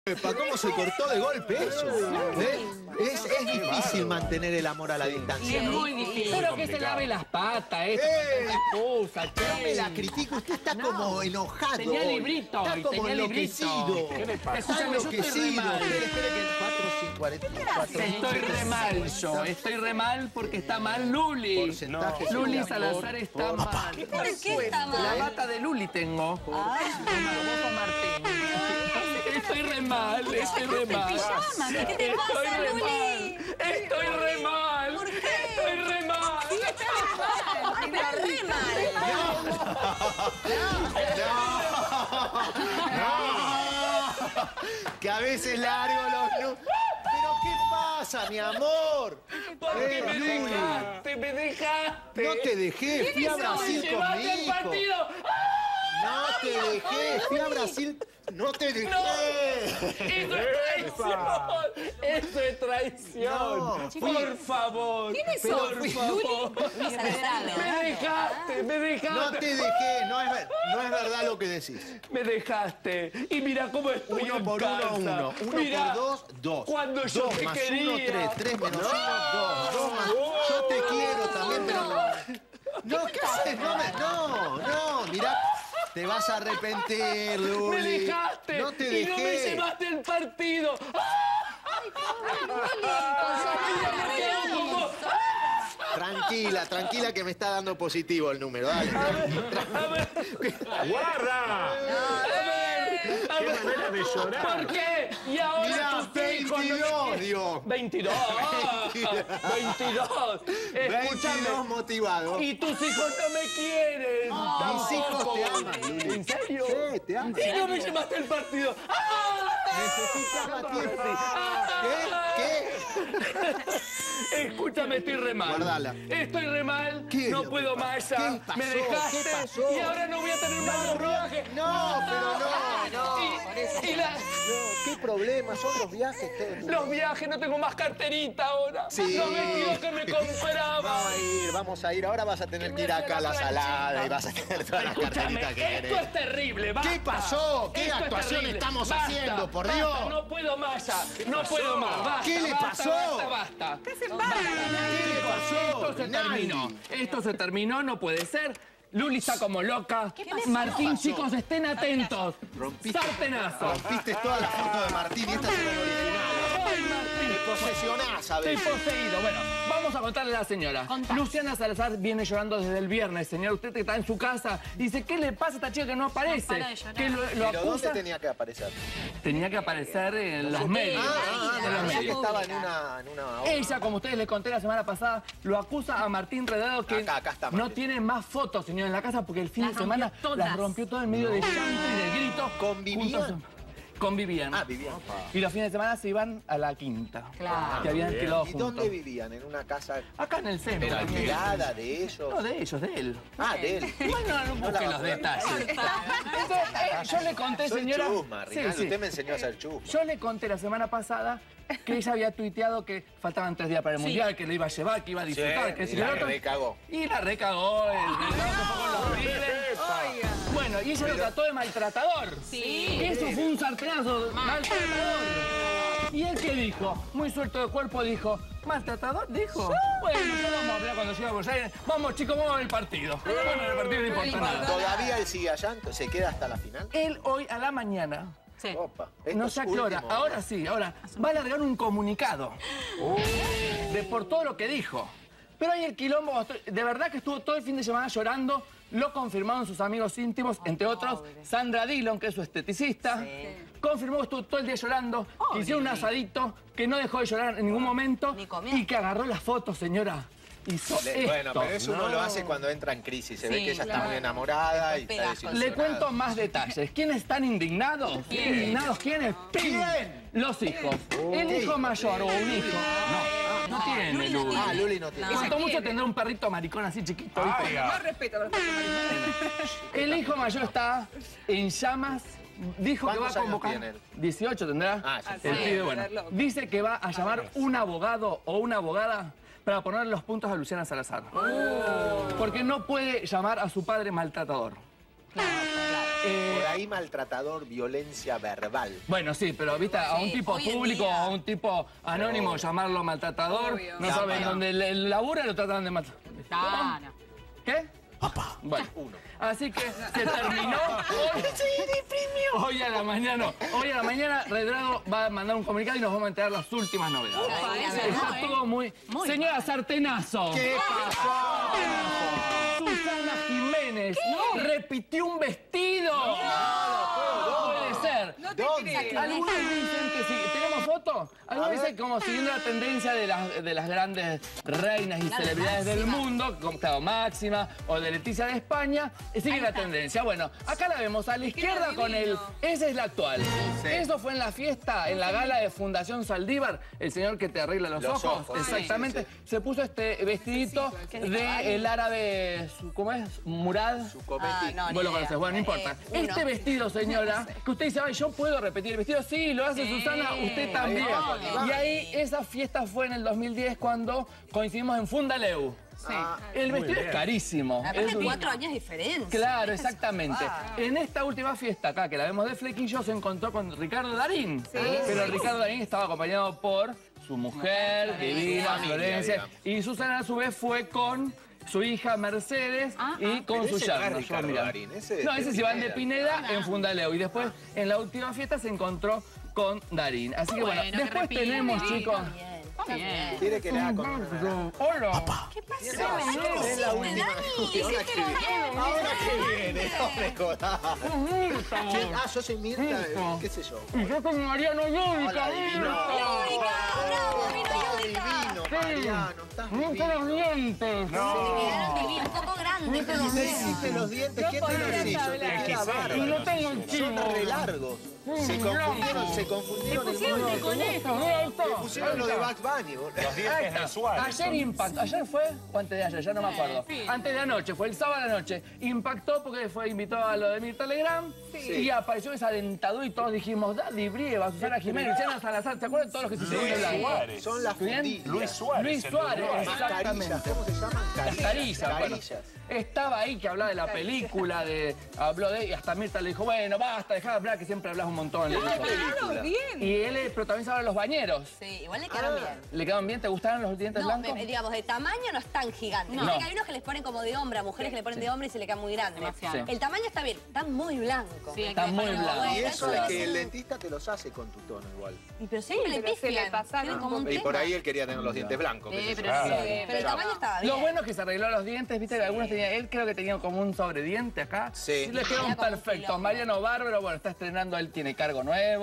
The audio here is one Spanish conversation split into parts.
Epa, ¿cómo se cortó de golpe eso? ¿Eh? Es difícil mantener el amor a la distancia. Es muy difícil. Pero que se lave las patas, esto. Esposa, No me la critico, usted está como enojado. Tenía hoy. librito Está hoy, como tenía enloquecido. librito. ¿Qué le pasa? Está Escúchame, yo estoy re enloquecido. mal. Espere que 4.44. Estoy re mal yo, estoy re mal porque está mal Luli. Porcentaje Luli de Salazar amor. está mal. ¿Por qué está mal? La bata de Luli tengo. Ay, vos, Martín. Estoy re mal, estoy re mal. pijama? ¿Qué te pasa, Estoy re Luli? mal. Estoy re mal. ¿Por qué? Estoy re mal. Sí, está re mal. Que a veces largo los... ¿Pero qué pasa, mi amor? Porque me Luli. dejaste, me dejaste. No te dejé, fui a Brasil con Llevaste mi el hijo. partido. No te dejé, fui a Brasil. No te dejé. Eso es traición. Eso es traición. No, Por favor. ¿Quiénes Por son? favor. Luli Salazar. Me dejaste, me dejaste. No te dejé, no es verdad lo que decís. Me dejaste. Y mira cómo estoy Uno en por casa. uno, uno. Uno Mirá, por dos, dos. Cuando yo Dos te más quería. uno, tres. Tres menos uno, dos. Dos más... Yo te quiero también, pero no. No, ¿qué haces? No, mirá. Te vas a arrepentir, Luli. Me dejaste. No te Y no me dejé. llevaste el partido. Tranquila que me está dando positivo el número. Dale. ¡Guarda! ¡Qué manera de llorar! ¿Por qué? Y ahora Mirá, tus hijos no me 22 quieren. dio. 22. 22. 22 Escúchame. motivado. Y tus hijos no me quieren. Mis hijos Tampoco. te aman, Luli. ¿En serio? Sí, te aman. Y no me llevaste el partido. Necesitas más tiempo. ¿Qué? Escúchame, estoy re mal. Guardala. Estoy re mal. ¿Qué es No lo que puedo pasa? más ya. ¿Qué pasó? Me dejaste. ¿Qué pasó? Y ahora no voy a tener más viaje. No, pero no. Y ¿Qué problema? Son los viajes. los viajes, no tengo más carterita ahora. Sí. Los vestidos que me compraba. Vamos a ir. Ahora vas a tener que ir acá a la salada y vas a tener todas las Escúchame, carteritas que esto querés. es terrible, basta. ¿Qué pasó? ¿Qué Esto es actuación terrible. estamos Basta, haciendo, por basta, Dios? no puedo más ya, no puedo más, basta. ¿Qué le basta, pasó? Basta. ¿Qué se ¿Qué le pasó? Esto se Rinaldi? terminó. Esto se terminó, no puede ser. Luli está como loca. Martín, chicos, estén atentos. Sartenazo. Rompiste toda la foto de Martín y esta es la original. Ay, Martín. Te posesionás a Estoy veces. poseído. Bueno, vamos a contarle a la señora. Luciana Salazar viene llorando desde el viernes, señor. Usted que está en su casa. Dice, ¿qué le pasa a esta chica que no aparece? para de llorar. Que lo ¿Pero dónde acusa. tenía que aparecer? Tenía que aparecer en los medios. En los Ya que medios. estaba en una obra. Ella, como ustedes les conté la semana pasada, lo acusa a Martín Redado que Acá está no Martín. tiene más fotos, señor, en la casa porque el fin Las de semana rompió todas. las rompió todo en medio de llanto y de grito. ¿Convivían? Juntos- Convivían. Ah, vivían. Y los fines de semana se iban a la quinta. Claro. Que habían alquilado ¿Y juntos. dónde vivían? ¿En una casa Acá en el centro. pero alquilada de ellos? No, de ellos, de él. Ah, de él. Bueno, no busque la los va a detalles. Entonces, yo le conté, Soy señora... chusma, Rinaldi. Usted me enseñó a hacer chusma. Yo le conté la semana pasada que ella había tuiteado que faltaban 3 días para el Mundial, que le iba a llevar, que iba a disfrutar, que y si la el otro... recagó. Y la recagó, el se fue con los pibes. Bueno, y ella lo trató de maltratador. Sí. Eso fue un sartenazo maltratador. ¿Y él qué dijo? Muy suelto de cuerpo dijo, ¿maltratador? Dijo. Bueno, ya vamos a hablar cuando llegue a Buenos Aires. Vamos, chicos, vamos al partido. Bueno, el partido no importa nada. ¿Todavía él sigue allá? ¿Se queda hasta la final? Él hoy a la mañana, Sí. Opa. no Esto sé a es qué hora, último. ahora sí, ahora va a largar un comunicado de por todo lo que dijo. Pero hay el quilombo, de verdad que estuvo todo el fin de semana llorando, lo confirmaron sus amigos íntimos, entre otros Sandra Dillon, que es su esteticista. Confirmó que estuvo todo el día llorando, que hicieron un asadito, que no dejó de llorar en ningún momento Ni comió. y que agarró las fotos, señora. Hizo esto. Bueno, pero eso uno lo hace cuando entra en crisis. Se ve Sí, que ella está claro. muy enamorada y está Pegajos. desilusionada. Le cuento más detalles. ¿Quiénes están indignados? ¿Indignados quiénes? ¿Quién? Los hijos. El hijo mayor o un hijo. No tiene Luli no Luli. Ah, Luli no tiene. Cuanto mucho tendrá un perrito maricón así chiquito. ¿viste? Ay, No respeto a los personajes. El hijo mayor está en llamas. Dijo que va a ¿Cuántos años convocar. tiene él? 18 tendrá. Ah, sí. El Sí, pibe, bueno. loco. Dice que va a llamar un abogado o una abogada para poner los puntos a Luciana Salazar. Porque no puede llamar a su padre maltratador. Claro. Por ahí maltratador, violencia verbal. Bueno, sí, pero viste, a un tipo hoy en público o día. a un tipo anónimo llamarlo maltratador, Obvio. no saben dónde el labura lo tratan de maltratar. Claro. ¿Qué? Bueno, así que se terminó. Hoy a la mañana, Red Drago va a mandar un comunicado y nos vamos a enterar las últimas novedades. Está todo muy... Señora Sartenazo. ¿Qué pasó? Susana Jiménez repitió un vestido. No puede ser. ¿Dónde? Algunos dicen que sí. ¿Tenemos fotos? Algunos dicen que como siguiendo la tendencia de las grandes reinas y celebridades del mundo, como claro, Máxima o de Leticia de España, sigue la tendencia. Bueno, acá la vemos a la izquierda con el... Esa es la actual. Eso fue en la fiesta, en la gala de Fundación Saldívar, el señor que te arregla los ojos. Exactamente. Se puso este vestidito del árabe, ¿cómo es? Murad. Vos lo conoces, bueno, no importa. Este vestido, señora, que usted dice, ay, yo puedo repetir el vestido. Sí, lo hace Susana, usted también. Y ahí, esa fiesta fue en el 2010 cuando coincidimos en Fundaleu. Sí. El vestido es carísimo. Aparte 4 años de diferencia. Claro, exactamente. En esta última fiesta acá, que la vemos de flequillo, se encontró con Ricardo Darín. Pero Ricardo Darín estaba acompañado por su mujer, divina, Florencia. Y Susana, a su vez, fue con su hija Mercedes y con su yerno. No, ese es Iván de Pineda en Fundaleu. Y después, en la última fiesta, se encontró con Darín. Así que bueno, después tenemos, chicos... ¿Quiere que le haga con... Hola. ¿Qué pasó? Es la última. Ahora que viene, no me jodas. Ah, yo soy Mirta, qué sé yo. Y yo con Mariano Lúdica. Hola, divino. Divino, Mariano, estás No te divino. los dientes. Un poco grande. ¿Qué te hiciste los dientes? ¿Quién te los hizo? Te queda bárbaro. Y no tengo el Son chivo. re largos. Se confundieron el modo de Con esto, mira esto. Le pusieron lo de Bugs Bunny, boludo. Los dientes de Suárez. Ayer impactó. ¿Ayer fue? ¿O antes de ayer? Ya no me acuerdo. Antes de anoche, fue el sábado de la noche. Impactó porque fue invitado a lo de Mirta Legrand. Y apareció esa dentadura y todos dijimos, Daddy Brieva, Susana Jiménez, Luciana Salazar. ¿Se acuerdan todos los que se hicieron de blanco? Suárez. Son las ¿Bien? fundillas. Luis Suárez. Luis el Suárez, Uruguay. exactamente. ¿Cómo se llaman? Las carillas, bueno. Carillas. Estaba ahí que hablaba de la película, habló de... Y hasta Mirta le dijo, bueno, basta, dejá de hablar, que siempre hablas un montón. Le dijo. Y él protagonizaba Los Bañeros. Sí, igual le quedaron bien. ¿Le quedaron bien? ¿Te gustaron los dientes No, blancos? digamos, de tamaño no es tan gigante. No. Viste que hay unos que les ponen como de hombre, a mujeres que le ponen de hombre y se le quedan muy grandes. Demasiado. El tamaño está bien, está muy blanco. Sí, Está muy blanco. Y eso es es que el dentista te los hace con tu tono igual. Pero siempre le pero se le pifian. pasaron Tienen como un Y tema. por ahí él quería tener los dientes blancos. qué sé yo. pero sí. Pero el tamaño estaba bien. Lo bueno es que se arregló los dientes, viste que algunos tenían, él creo que tenía como un sobrediente acá. Sí. le quedaron Era como un perfectos. quilombo. Mariano Bárbaro, bueno, está estrenando, él tiene cargo nuevo.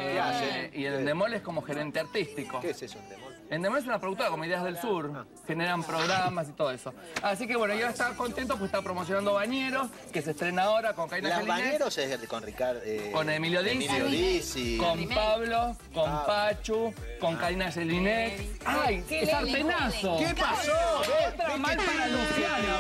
Y el Endemol es como gerente artístico. ¿Qué es eso, Endemol? Endemol es una productora como Ideas del Sur, generan programas y todo eso. Así que bueno, yo estaba contento pues está promocionando Bañeros, que se estrena ahora con Karina Las Jelinek, Bañeros es con Ricardo. con Emilio Dizzi, con Pablo, con Pachu, con Karina Jelinek. ¡Ay, qué sartenazo! ¿Qué pasó? Otra mal para Luciana,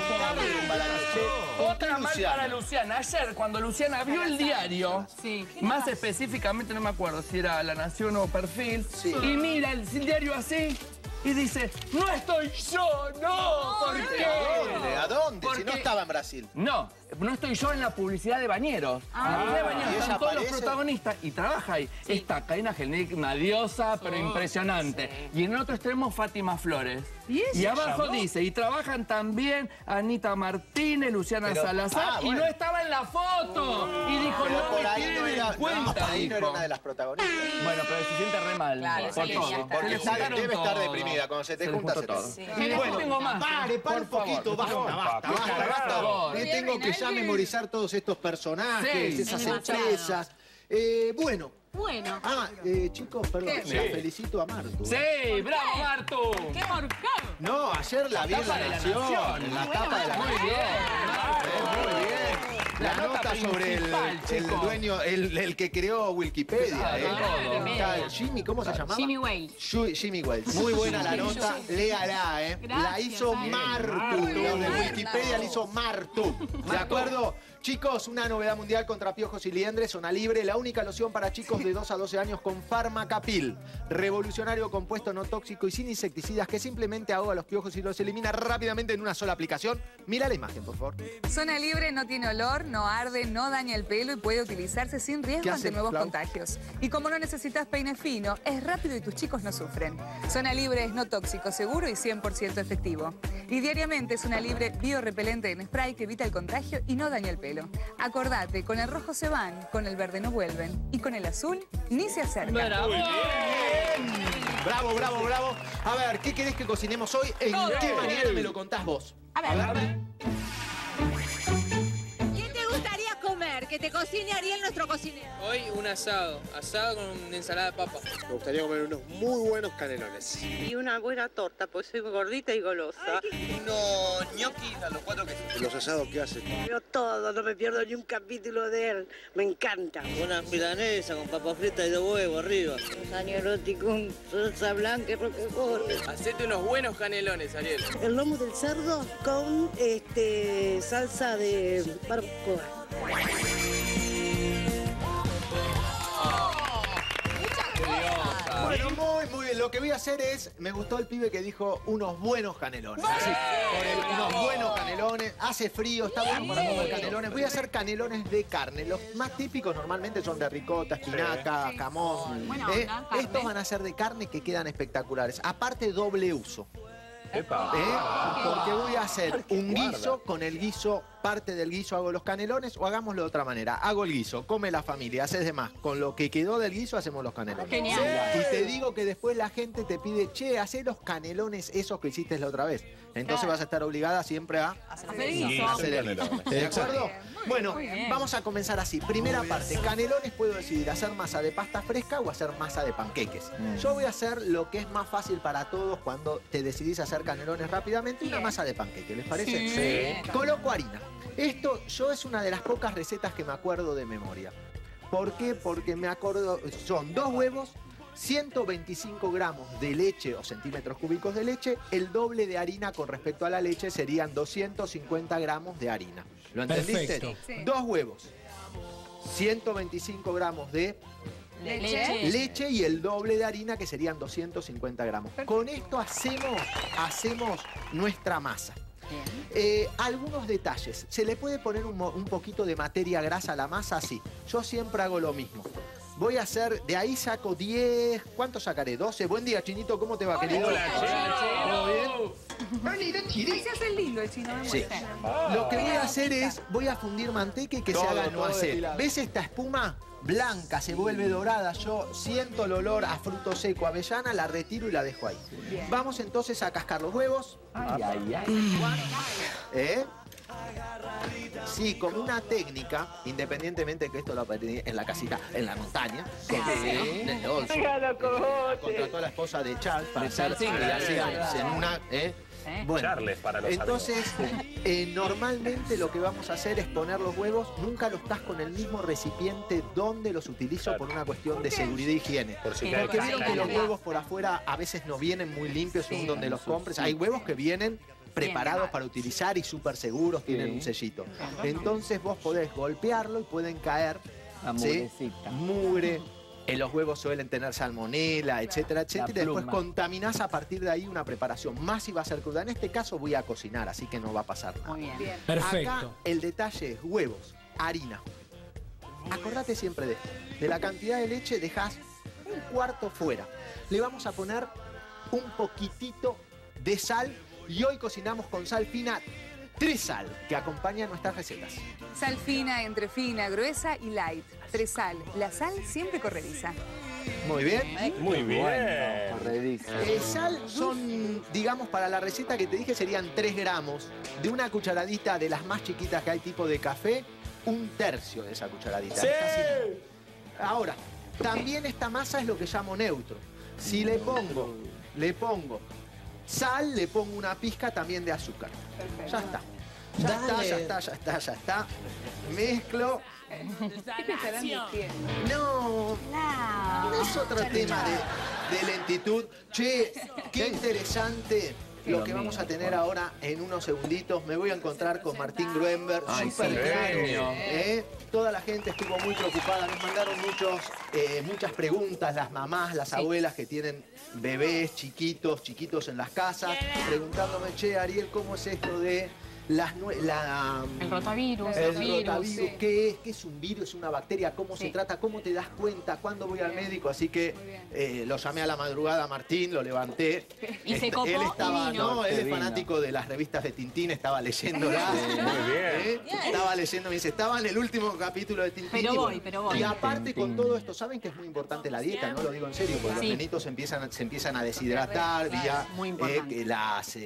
pobre. Otra mal para Luciana. Ayer, cuando Luciana vio el diario, más específicamente, no me acuerdo si era La Nación o Perfil, y mira el diario así y dice, no estoy yo, no, ¿por qué? ¿A dónde? Si no Porque- estaba en Brasil. No estoy yo en la publicidad de Bañeros. En la publicidad de Bañeros ¿y están ella todos los aparece? protagonistas y trabaja ahí. Está Karina Jelinek, una diosa, pero impresionante. Y en el otro extremo, Fátima Flores. Y abajo dice, y trabajan también Anita Martínez, Luciana Salazar, y no estaba en la foto. Y dijo, Pero no por me ahí tienen no en era, cuenta, por ahí no era dijo. una de las protagonistas. Bueno, pero se siente re mal. Claro, por sí, todo. ya está. Se Porque le juntaron debe estar todos. deprimida. Cuando se te Se le junta, juntó se te... todo. Sí. Y después tengo más. Pare por un poquito, favor. basta. favor. Me tengo que ya memorizar todos estos personajes, Sí, esas es demasiado. empresas. Bueno. Bueno. Chicos, perdón, Sí. la felicito a Martu. Sí, bravo, Martu. ¿Qué por qué? No, ayer la vi en tapa La de La Nación, Nación. en la tapa de La Muy Nación. bien. Muy bien. La La nota nota sobre principal, el chicos. dueño, el que creó Wikipedia. Claro, Está Jimmy, ¿cómo se llamaba? Jimmy Wales. Jimmy Wales. Muy buena la nota, léala, La Gracias, hizo Ale. Martu. Los de Wikipedia la hizo Martu. ¿De acuerdo? Chicos, una novedad mundial contra piojos y liendres, Zona Libre, la única loción para chicos de 2 a 12 años con Farmacapil. Revolucionario compuesto no tóxico y sin insecticidas que simplemente ahoga los piojos y los elimina rápidamente en una sola aplicación. Mira la imagen, por favor. Zona Libre no tiene olor, no arde, no daña el pelo y puede utilizarse sin riesgo ante nuevos contagios. Y como no necesitas peine fino, es rápido y tus chicos no sufren. Zona Libre es no tóxico, seguro y 100% efectivo. Y diariamente Zona Libre biorrepelente en spray que evita el contagio y no daña el pelo. Acordate, con el rojo se van, con el verde no vuelven y con el azul ni se acercan. Bravo, bravo, bravo. A ver, ¿qué querés que cocinemos hoy? ¿En qué manera me lo contás vos? A ver. ¿Qué te gustaría comer? Que te cocine Ariel, nuestro cocinero. Hoy un asado con una ensalada de papa. Me gustaría comer unos muy buenos canelones. Y una buena torta, pues soy gordita y golosa. Unos ñoquis a los 4 quesos. ¿Los asados qué hacen? Yo todo, no me pierdo ni un capítulo de él. Me encanta. Una milanesa con papa frita y 2 huevos arriba. Un añorotti con salsa blanca y roquefort. Hacete unos buenos canelones, Ariel. El lomo del cerdo con salsa de barbacoa. Bueno, muy bien. Lo que voy a hacer es, me gustó el pibe que dijo unos buenos canelones. Así, unos buenos canelones. Hace frío, está bueno para comer canelones. Voy a hacer canelones de carne. Los más típicos normalmente son de ricota, espinaca, jamón. Estos van a ser de carne que quedan espectaculares. Aparte, doble uso. Porque voy a hacer un guiso, con el guiso, parte del guiso hago los canelones, o hagámoslo de otra manera. Hago el guiso, come la familia, haces de más. Con lo que quedó del guiso hacemos los canelones. Genial. Y te digo que después la gente te pide, che, hacé los canelones esos que hiciste la otra vez. Entonces vas a estar obligada siempre a hacer el guiso. ¿De acuerdo? Bueno, vamos a comenzar así. Primera parte, canelones puedo decidir hacer masa de pasta fresca o hacer masa de panqueques. Yo voy a hacer lo que es más fácil para todos cuando te decidís hacer canelones rápidamente, una masa de panqueque, ¿les parece? Sí. Coloco harina. Esto es una de las pocas recetas que me acuerdo de memoria. ¿Por qué? Porque me acuerdo, son 2 huevos, 125 gramos de leche o centímetros cúbicos de leche, el doble de harina con respecto a la leche serían 250 gramos de harina. ¿Lo entendiste? Sí. 2 huevos, 125 gramos de leche y el doble de harina que serían 250 gramos. Con esto hacemos nuestra masa. Algunos detalles. ¿Se le puede poner un poquito de materia grasa a la masa? Sí. Yo siempre hago lo mismo. Voy a hacer, de ahí saco 10, ¿cuánto sacaré? 12. Buen día, Chinito, ¿cómo te va, querido? Hola, ¿Todo bien? Se hace lindo el chino. Sí. Lo que voy a hacer es, voy a fundir manteca y que se haga no hacer. ¿Ves esta espuma? Blanca, se vuelve dorada. Yo siento el olor a fruto seco, avellana, la retiro y la dejo ahí. Bien. Vamos entonces a cascar los huevos. Sí, como una técnica, independientemente que esto lo aprendí en la casita, en la montaña, contrató a la esposa de Charles para hacer en una... Bueno, entonces, normalmente lo que vamos a hacer es poner los huevos, nunca los estás con el mismo recipiente donde los utilizo por una cuestión de seguridad e higiene. Porque vieron que los huevos por afuera a veces no vienen muy limpios según donde los compres. Hay huevos que vienen preparados para utilizar y súper seguros, tienen un sellito. Entonces vos podés golpearlo y pueden caer mugre. Los huevos suelen tener salmonela, etcétera, etcétera. Y después contaminás a partir de ahí una preparación. Más si va a ser cruda. En este caso voy a cocinar, así que no va a pasar nada. Muy bien. Perfecto. Acá el detalle es huevos, harina. Acordate siempre de esto. De la cantidad de leche dejás un cuarto fuera. Le vamos a poner un poquitito de sal. Y hoy cocinamos con sal fina. 3 sal que acompañan nuestras recetas. Sal fina, entre fina, gruesa y light. 3 sal. La sal siempre corrediza. Muy bien. Muy bien. Corrediza. Sal son, digamos, para la receta que te dije serían 3 gramos. De una cucharadita de las más chiquitas que hay tipo de café, 1/3 de esa cucharadita. ¡Sí! Ahora, también esta masa es lo que llamo neutro. Si le pongo sal, le pongo una pizca también de azúcar. Ya está. Ya está. Mezclo. No es otro tema de lentitud. Che, qué interesante lo que vamos a tener ahora en unos segunditos. Me voy a encontrar con Martín Gruenberg, súper genio. Toda la gente estuvo muy preocupada, nos mandaron muchas preguntas, las mamás, las abuelas que tienen bebés chiquitos en las casas, preguntándome, che, Ariel, ¿cómo es esto de el rotavirus? El rotavirus, ¿qué es un virus? ¿Es una bacteria? ¿Cómo se trata? ¿Cómo te das cuenta? ¿Cuándo voy al médico? Así que lo llamé a la madrugada a Martín, lo levanté. Y se copó él estaba, y vino. él es fanático de las revistas de Tintín, estaba leyéndolas. Muy bien. Estaba leyendo, me dice, estaba en el último capítulo de Tintín. Pero voy. Y aparte con todo esto, ¿saben que es muy importante la dieta? No lo digo en serio, porque los nenitos se empiezan a deshidratar vía las...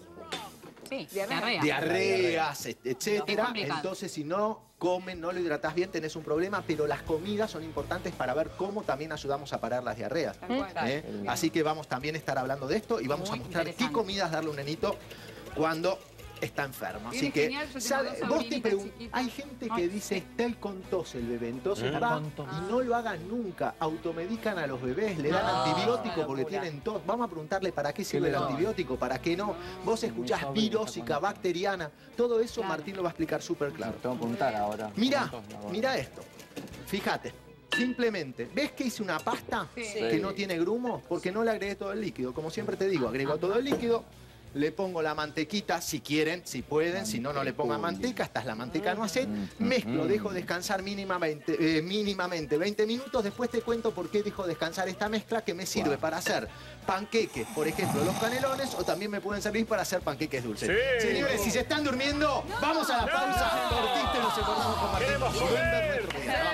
diarreas, etcétera. Entonces, si no comen, no lo hidratás bien, tenés un problema, pero las comidas son importantes para ver cómo también ayudamos a parar las diarreas. Así que vamos también a estar hablando de esto y vamos a mostrar qué comidas darle a un nenito cuando está enfermo. Así que, vos te preguntás, hay gente que dice, está con tos el bebé, entonces va y no lo hagan nunca. Automedican a los bebés, le dan antibiótico porque tienen tos. Vamos a preguntarle para qué sirve el antibiótico, para qué no. Vos escuchás virósica, bacteriana, todo eso Martín lo va a explicar súper claro. Te voy a apuntar ahora. Mira esto, fíjate. Simplemente, ¿ves que hice una pasta que no tiene grumo? Porque no le agregué todo el líquido. Como siempre te digo, agrego todo el líquido. Le pongo la mantequita, si quieren, si pueden, si no, no le pongan manteca, esta es la manteca no aceite, mezclo, dejo descansar mínimamente 20 minutos, después te cuento por qué dejo descansar esta mezcla que me sirve para hacer panqueques, por ejemplo, los canelones, o también me pueden servir para hacer panqueques dulces. Señores, si se están durmiendo, vamos a la pausa, cortito y nos encontramos con Martín Gruenberg.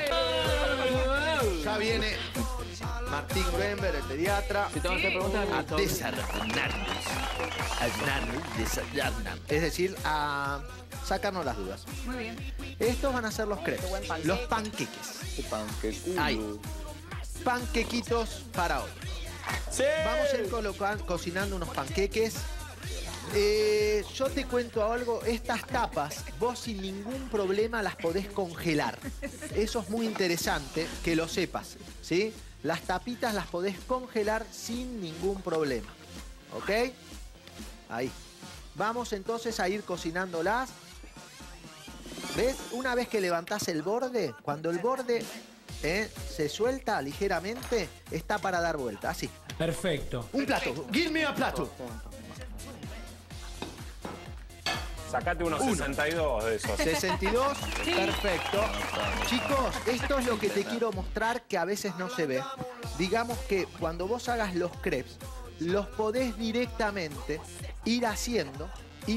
Ya viene Martín Gruenberg, el pediatra, a desarmarnos. Es decir, a sacarnos las dudas. Muy bien. Estos van a ser los crepes, los panqueques. Ahí. Panquequitos para hoy. Vamos a ir cocinando unos panqueques. Yo te cuento algo, estas tapas vos sin ningún problema las podés congelar. Eso es muy interesante que lo sepas, ¿sí? Las tapitas las podés congelar sin ningún problema, ¿ok? Ahí. Vamos entonces a ir cocinándolas. ¿Ves? Una vez que levantás el borde, cuando el borde se suelta ligeramente, está para dar vuelta, así. Perfecto. Un plato. Give me a plato. Sacate unos 62 de esos. 62, perfecto. Chicos, esto es lo que te quiero mostrar que a veces no se ve. Digamos que cuando vos hagas los crepes, los podés directamente ir haciendo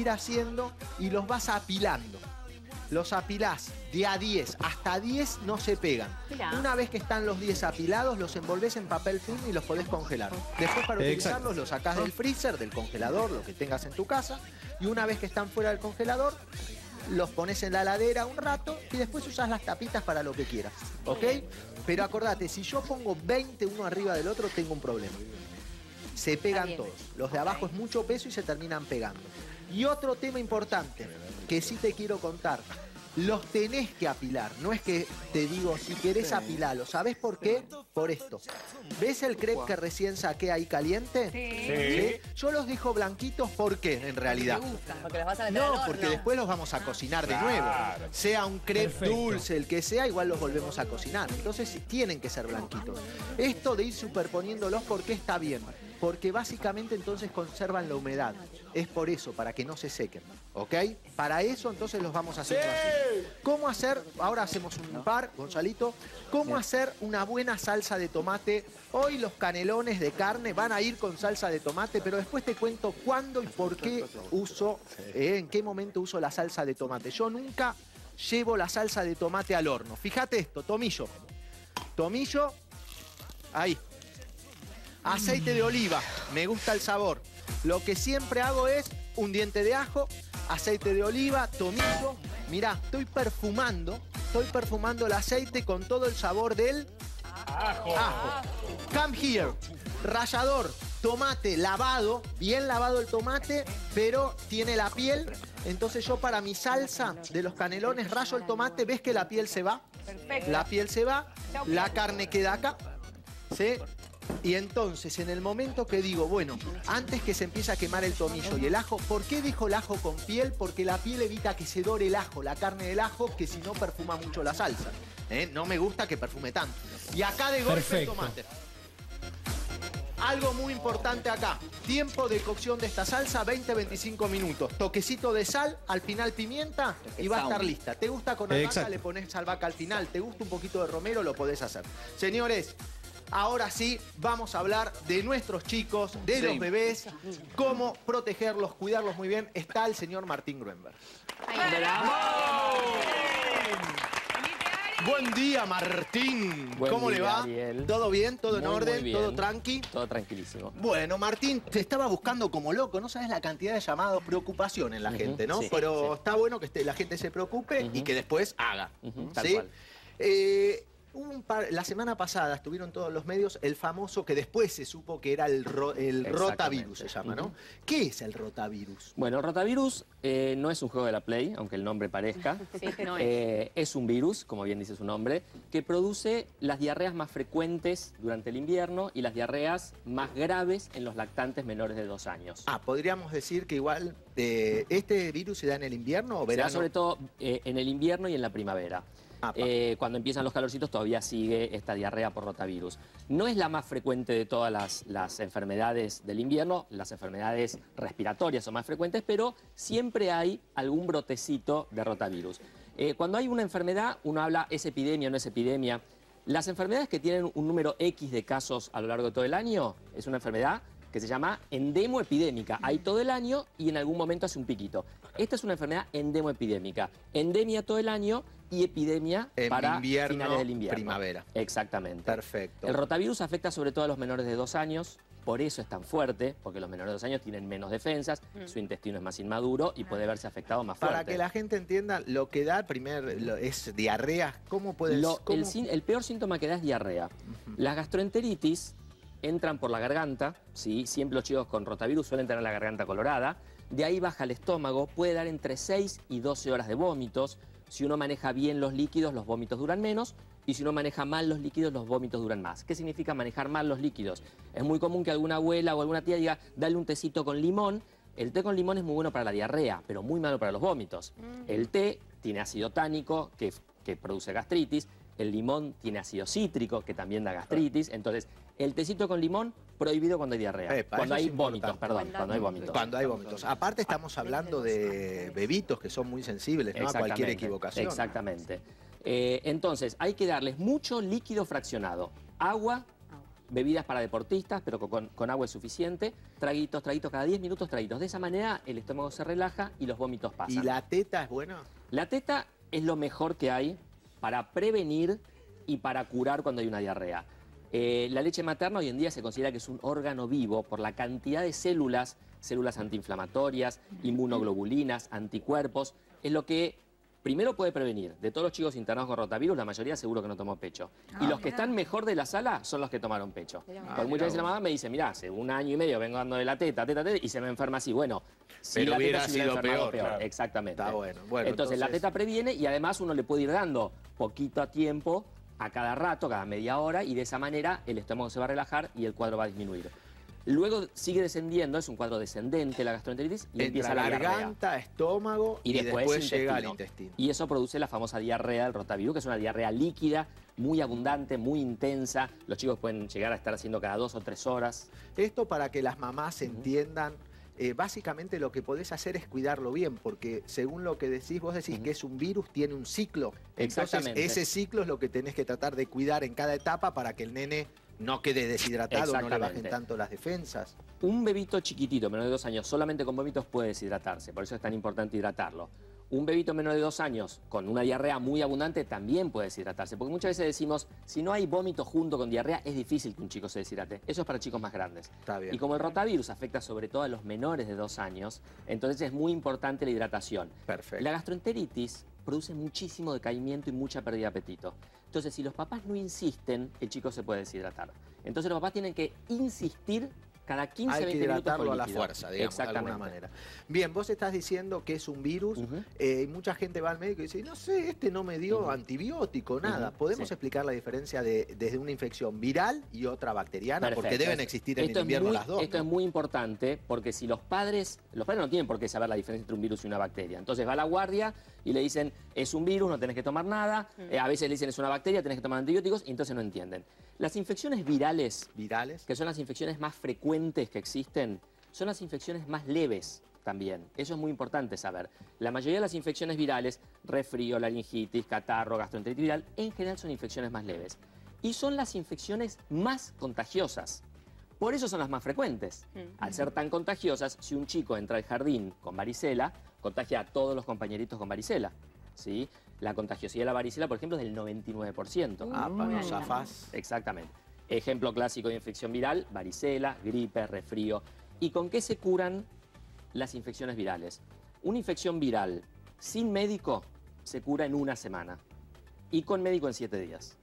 y los vas apilando. Los apilás de a 10, hasta 10 no se pegan. Una vez que están los 10 apilados, los envolvés en papel film y los podés congelar. Después para utilizarlos los sacás del freezer, del congelador, lo que tengas en tu casa. Y una vez que están fuera del congelador, los pones en la heladera un rato y después usás las tapitas para lo que quieras. ¿Ok? Pero acordate, si yo pongo 20 uno arriba del otro, tengo un problema. Se pegan todos. Los de abajo es mucho peso y se terminan pegando. Y otro tema importante que sí te quiero contar. Los tenés que apilar. No es que te digo, si querés apilalo. ¿Sabés por qué? Por esto. ¿Ves el crepe que recién saqué ahí caliente? Sí. Yo los dejo blanquitos, ¿por qué en realidad? Porque los vas a meter al horno. Porque después los vamos a cocinar de nuevo. Sea un crepe dulce, el que sea, igual los volvemos a cocinar. Entonces tienen que ser blanquitos. Esto de ir superponiéndolos, ¿por qué está bien? Porque básicamente entonces conservan la humedad. Es por eso, para que no se sequen, ¿ok? Para eso entonces los vamos haciendo así. ¿Cómo hacer? Ahora hacemos un par, Gonzalito. ¿Cómo hacer una buena salsa de tomate? Hoy los canelones de carne van a ir con salsa de tomate, pero después te cuento cuándo y por qué uso, en qué momento uso la salsa de tomate. Yo nunca llevo la salsa de tomate al horno. Fíjate esto, tomillo. Tomillo, ahí. Aceite de oliva, me gusta el sabor. Lo que siempre hago es un diente de ajo, aceite de oliva, tomillo. Mirá, estoy perfumando el aceite con todo el sabor del ajo. Come here, rallador, tomate lavado, bien lavado el tomate, pero tiene la piel. Entonces yo para mi salsa de los canelones rayo el tomate, ¿ves que la piel se va? Perfecto. La piel se va, la carne queda acá, ¿sí? Y entonces, en el momento que digo, bueno, antes que se empiece a quemar el tomillo y el ajo, ¿por qué dejo el ajo con piel? Porque la piel evita que se dore el ajo, la carne del ajo, que si no perfuma mucho la salsa. No me gusta que perfume tanto. Y acá de golpe el tomate. Algo muy importante acá. Tiempo de cocción de esta salsa, 20-25 minutos. Toquecito de sal, al final pimienta y va a estar lista. ¿Te gusta con albahaca? Le pones albahaca al final. ¿Te gusta un poquito de romero? Lo podés hacer. Señores, ahora sí vamos a hablar de nuestros chicos, de los bebés, cómo protegerlos, cuidarlos muy bien. Está el señor Martín Gruenberg. Buen día, Martín. ¿Cómo le va? Ariel. ¿Todo bien? ¿Todo en orden? Muy bien. ¿Todo tranqui? Todo tranquilísimo. Bueno, Martín, te estaba buscando como loco. No sabes la cantidad de llamados, preocupación en la gente, ¿no? Sí, pero está bueno que la gente se preocupe y que después haga. Tal ¿sí? cual. La semana pasada estuvieron todos los medios el famoso que después se supo que era el rotavirus, se llama, ¿no? ¿Qué es el rotavirus? Bueno, rotavirus no es un juego de la Play, aunque el nombre parezca. Sí, no es. Es un virus, como bien dice su nombre, que produce las diarreas más frecuentes durante el invierno y las diarreas más graves en los lactantes menores de 2 años. Podríamos decir que igual este virus se da en el invierno o verano. Se da sobre todo en el invierno y en la primavera. Cuando empiezan los calorcitos todavía sigue esta diarrea por rotavirus. No es la más frecuente de todas las enfermedades del invierno, las enfermedades respiratorias son más frecuentes, pero siempre hay algún brotecito de rotavirus. Cuando hay una enfermedad, uno habla, ¿es epidemia o no es epidemia? Las enfermedades que tienen un número X de casos a lo largo de todo el año, es una enfermedad que se llama endemoepidémica. Hay todo el año y en algún momento hace un piquito. Esta es una enfermedad endemoepidémica. Endemia todo el año y epidemia para finales del invierno. Primavera. Exactamente. Perfecto. El rotavirus afecta sobre todo a los menores de 2 años, por eso es tan fuerte, porque los menores de 2 años tienen menos defensas, su intestino es más inmaduro y puede verse afectado más fuerte. Para que la gente entienda, lo que da es diarrea. ¿Cómo puedes...? El peor síntoma que da es diarrea. Las gastroenteritis entran por la garganta, ¿sí? Siempre los chicos con rotavirus suelen tener la garganta colorada, de ahí baja al estómago, puede dar entre 6 y 12 horas de vómitos. Si uno maneja bien los líquidos, los vómitos duran menos, y si uno maneja mal los líquidos, los vómitos duran más. ¿Qué significa manejar mal los líquidos? Es muy común que alguna abuela o alguna tía diga, dale un tecito con limón. El té con limón es muy bueno para la diarrea, pero muy malo para los vómitos. El té tiene ácido tánico, que produce gastritis. El limón tiene ácido cítrico, que también da gastritis. Entonces, el tecito con limón, prohibido cuando hay diarrea. Cuando hay vómitos, perdón, cuando hay vómitos. Cuando hay vómitos. Aparte estamos hablando de bebitos que son muy sensibles, ¿no? A cualquier equivocación. Exactamente. Entonces, hay que darles mucho líquido fraccionado. Agua, bebidas para deportistas, pero con agua es suficiente. Traguitos, cada 10 minutos traguitos. De esa manera el estómago se relaja y los vómitos pasan. ¿Y la teta es buena? La teta es lo mejor que hay para prevenir y para curar cuando hay una diarrea. La leche materna hoy en día se considera que es un órgano vivo por la cantidad de células antiinflamatorias, inmunoglobulinas, anticuerpos. Es lo que primero puede prevenir. De todos los chicos internados con rotavirus, la mayoría seguro que no tomó pecho. Y los que están mejor de la sala son los que tomaron pecho. Porque muchas veces la mamá me dice, mirá, hace 1 año y medio vengo dando de la teta, y se me enferma así. Bueno, si pero la hubiera teta se sido peor. Claro. Exactamente. Está bueno. Entonces la teta previene y además uno le puede ir dando poquito a tiempo, a cada rato, cada media hora, y de esa manera el estómago se va a relajar y el cuadro va a disminuir. Luego sigue descendiendo, es un cuadro descendente la gastroenteritis y empieza la garganta, estómago y después llega al intestino. Y eso produce la famosa diarrea del rotavirus, que es una diarrea líquida, muy abundante, muy intensa. Los chicos pueden llegar a estar haciendo cada 2 o 3 horas. Esto para que las mamás entiendan. Básicamente lo que podés hacer es cuidarlo bien, porque según lo que decís, vos decís que es un virus, tiene un ciclo. Entonces ese ciclo es lo que tenés que tratar de cuidar en cada etapa para que el nene no quede deshidratado, no le bajen tanto las defensas. Un bebito chiquitito, menor de 2 años, solamente con vómitos puede deshidratarse, por eso es tan importante hidratarlo. Un bebito menor de 2 años con una diarrea muy abundante también puede deshidratarse, porque muchas veces decimos, si no hay vómito junto con diarrea, es difícil que un chico se deshidrate. Eso es para chicos más grandes. Está bien. Y como el rotavirus afecta sobre todo a los menores de 2 años, entonces es muy importante la hidratación. Perfecto. La gastroenteritis produce muchísimo decaimiento y mucha pérdida de apetito. Entonces, si los papás no insisten, el chico se puede deshidratar. Entonces los papás tienen que insistir cada 15 hay 20 que minutos hidratarlo con a la líquido. fuerza, digamos, de Exactamente. alguna manera. Bien, vos estás diciendo que es un virus, y mucha gente va al médico y dice, no sé, este no me dio antibiótico, nada. ¿Podemos explicar la diferencia desde una infección viral y otra bacteriana? Perfecto. Porque deben existir en el invierno las dos, Esto ¿no? es muy importante porque si los padres no tienen por qué saber la diferencia entre un virus y una bacteria. Entonces va a la guardia y le dicen, es un virus, no tenés que tomar nada. A veces le dicen, es una bacteria, tenés que tomar antibióticos, y entonces no entienden. Las infecciones virales, que son las infecciones más frecuentes que existen, son las infecciones más leves también. Eso es muy importante saber. La mayoría de las infecciones virales, resfrío, laringitis, catarro, gastroenteritis viral, en general son infecciones más leves. Y son las infecciones más contagiosas. Por eso son las más frecuentes. Al ser tan contagiosas, si un chico entra al jardín con varicela, contagia a todos los compañeritos con varicela, ¿sí? La contagiosidad de la varicela, por ejemplo, es del 99%. No zafás. Exactamente. Ejemplo clásico de infección viral, varicela, gripe, resfrío. ¿Y con qué se curan las infecciones virales? Una infección viral sin médico se cura en 1 semana y con médico en 7 días.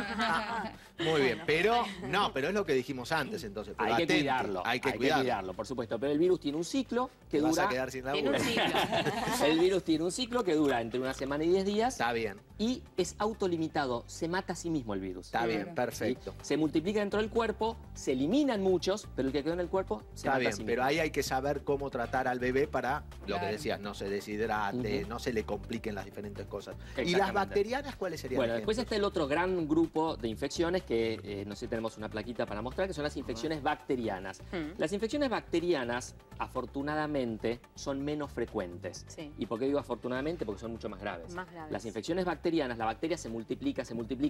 Muy bien, pero es lo que dijimos antes, entonces. Pero Hay que atenti, cuidarlo, hay que cuidarlo, por supuesto. Pero el virus tiene un ciclo que Te dura... vas a quedar sin laburo. El virus tiene un ciclo que dura entre 1 semana y 10 días. Está bien. Y es autolimitado, se mata a sí mismo el virus. Está bien, perfecto. ¿Sí? Se multiplica dentro del cuerpo, se eliminan muchos, pero el que quedó en el cuerpo se Está mata bien, a sí pero mismo. ahí hay que saber cómo tratar al bebé para, lo que decías, no se deshidrate, no se le compliquen las diferentes cosas. ¿Y las bacterianas cuáles serían? Bueno, después está el otro gran grupo de infecciones que, no sé, tenemos una plaquita para mostrar, que son las infecciones bacterianas. Las infecciones bacterianas, afortunadamente, son menos frecuentes. Sí. ¿Y por qué digo afortunadamente? Porque son mucho más graves. Más graves. Las infecciones bacterianas, la bacteria se multiplica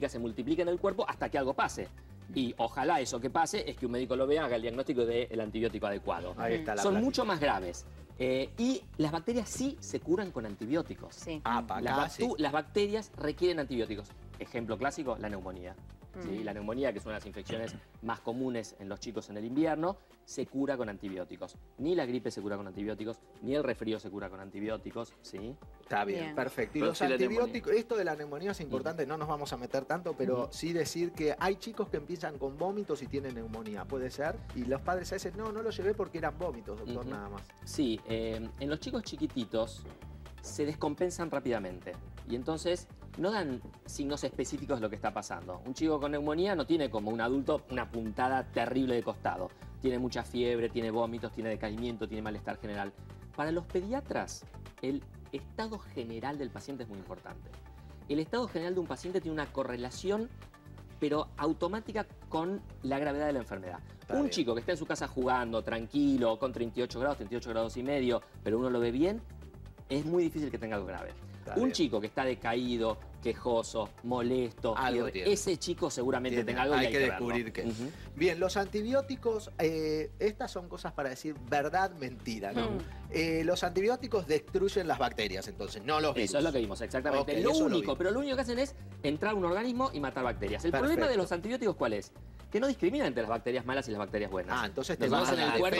en el cuerpo hasta que algo pase. Y ojalá eso que pase es que un médico lo vea, haga el diagnóstico del antibiótico adecuado. Ahí está la Son plaquita. mucho más graves. Y las bacterias sí se curan con antibióticos. Sí. Las bacterias requieren antibióticos. Ejemplo clásico, la neumonía. ¿Sí? La neumonía, que es una de las infecciones más comunes en los chicos en el invierno, se cura con antibióticos. Ni la gripe se cura con antibióticos, ni el resfrío se cura con antibióticos, ¿sí? Está bien, perfecto. Y los antibióticos, esto de la neumonía es importante, no nos vamos a meter tanto, pero sí decir que hay chicos que empiezan con vómitos y tienen neumonía, ¿puede ser? Y los padres a veces, no lo llevé porque eran vómitos, doctor, nada más. Sí, en los chicos chiquititos se descompensan rápidamente y entonces no dan signos específicos de lo que está pasando. Un chico con neumonía no tiene como un adulto una puntada terrible de costado. Tiene mucha fiebre, tiene vómitos, tiene decaimiento, tiene malestar general. Para los pediatras, el estado general del paciente es muy importante. El estado general de un paciente tiene una correlación, pero automática, con la gravedad de la enfermedad. Un chico que está en su casa jugando, tranquilo, con 38 grados y medio, pero uno lo ve bien, es muy difícil que tenga algo grave. Un chico que está decaído, quejoso, molesto, ese chico seguramente tenga algo y hay que verlo. descubrir qué. Bien, los antibióticos, estas son cosas para decir verdad, mentira, ¿no? Los antibióticos destruyen las bacterias, entonces, no los virus. Eso es lo que vimos, exactamente. Okay, lo único que hacen es entrar a un organismo y matar bacterias. El problema de los antibióticos, ¿cuál es? Que no discriminan entre las bacterias malas y las bacterias buenas. Entonces nosotros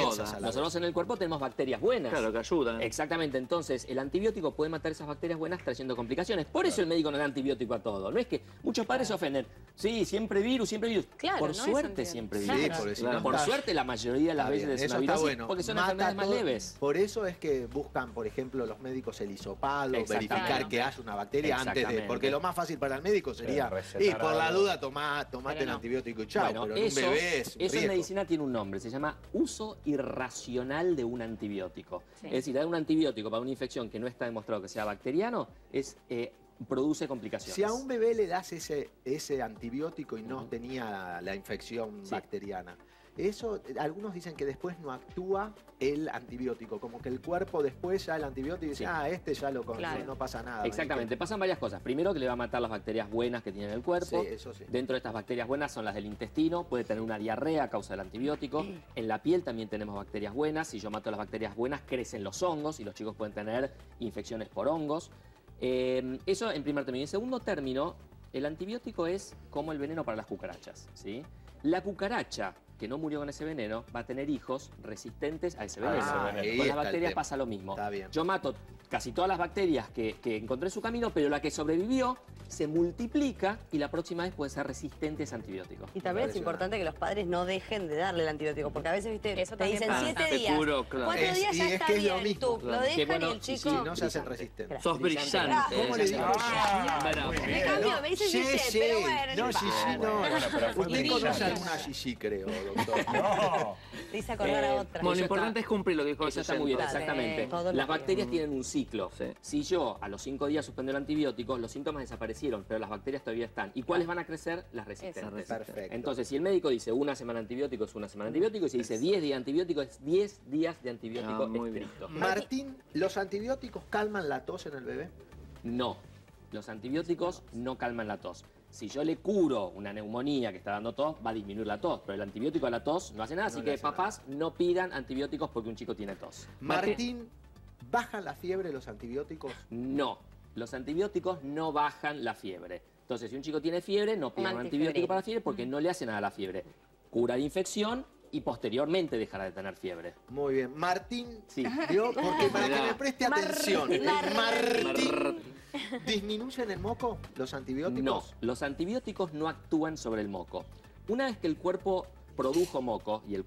en el cuerpo tenemos bacterias buenas. Claro, que ayudan. Exactamente, entonces el antibiótico puede matar esas bacterias buenas trayendo complicaciones. Por eso el médico no da antibiótico a todo. No es que muchos padres se ofenden. Sí, siempre virus, siempre virus. Claro, por no suerte es siempre claro. virus. Sí, porque si no por estás- suerte la mayoría de las veces es Eso una está virosis bueno. porque son Mata enfermedades más todo. leves. Por eso es que buscan, por ejemplo, los médicos el hisopado, verificar Exactamente. que haya una bacteria antes de... Exactamente. Porque lo más fácil para el médico sería, y por la duda tomate el antibiótico y chao. Bueno, pero en un bebé es un eso en riesgo. medicina tiene un nombre, se llama uso irracional de un antibiótico. Sí. Es decir, dar un antibiótico para una infección que no está demostrado que sea bacteriano produce complicaciones. Si a un bebé le das ese antibiótico y no tenía la infección bacteriana, eso, algunos dicen que después no actúa el antibiótico, como que el cuerpo después ya el antibiótico dice, este ya lo conoce, no pasa nada. Exactamente, pasan varias cosas. Primero que le va a matar las bacterias buenas que tiene en el cuerpo. Sí, eso sí. Dentro de estas bacterias buenas son las del intestino, puede tener una diarrea a causa del antibiótico. En la piel también tenemos bacterias buenas. Si yo mato las bacterias buenas, crecen los hongos y los chicos pueden tener infecciones por hongos. Eso en primer término. Y en segundo término, el antibiótico es como el veneno para las cucarachas, ¿sí? La cucaracha que no murió con ese veneno va a tener hijos resistentes a ese veneno. Ahí Con las está el bacterias tema. pasa lo mismo. Está bien. Yo mato casi todas las bacterias que encontré en su camino, pero la que sobrevivió se multiplica y la próxima vez puede ser resistente a ese antibiótico. Y también es importante que los padres no dejen de darle el antibiótico, porque a veces, viste, Eso te dicen también 7 Te días. juro, claro. 4 días ya y es está que es lo bien. mismo, Tú claro. lo dejan Que bueno, y el chico... Sí, no se hacen resistentes. Sos brillante. ¿Cómo le digo? Me cambio, me dicen Giselle, pero bueno. No, Gigi no. pero fue Usted conoce brillante. alguna Gigi, creo, doctor. No. Te hice acordar a otra. Bueno, lo importante es cumplir lo que dijo Eso está muy bien, Claro. exactamente. Todo lo Las que- bacterias tienen un ciclo. Sí. Si yo a los 5 días suspendo el antibiótico, los síntomas desaparecieron, pero las bacterias todavía están. ¿Y cuáles van a crecer? Las resistentes. Perfecto. Entonces, si el médico dice una semana de antibiótico, es una semana de antibiótico, y si dice 10 días de antibiótico, es 10 días de antibiótico muy bien. estricto. Martín, ¿los antibióticos calman la tos en el bebé? No, los antibióticos no calman la tos. Si yo le curo una neumonía que está dando tos, va a disminuir la tos, pero el antibiótico a la tos no hace nada, así le que hace papás no pidan antibióticos porque un chico tiene tos. Martín, ¿bajan la fiebre los antibióticos? No, los antibióticos no bajan la fiebre. Entonces, si un chico tiene fiebre, no pida un antibiótico antifebril. para la fiebre porque no le hace nada a la fiebre. Cura la infección y posteriormente dejará de tener fiebre. Muy bien. Martín, Sí. ¿vio? Porque para que me preste atención, Martín, Martín. ¿disminuyen el moco los antibióticos? No, los antibióticos no actúan sobre el moco. Una vez que el cuerpo produjo moco y el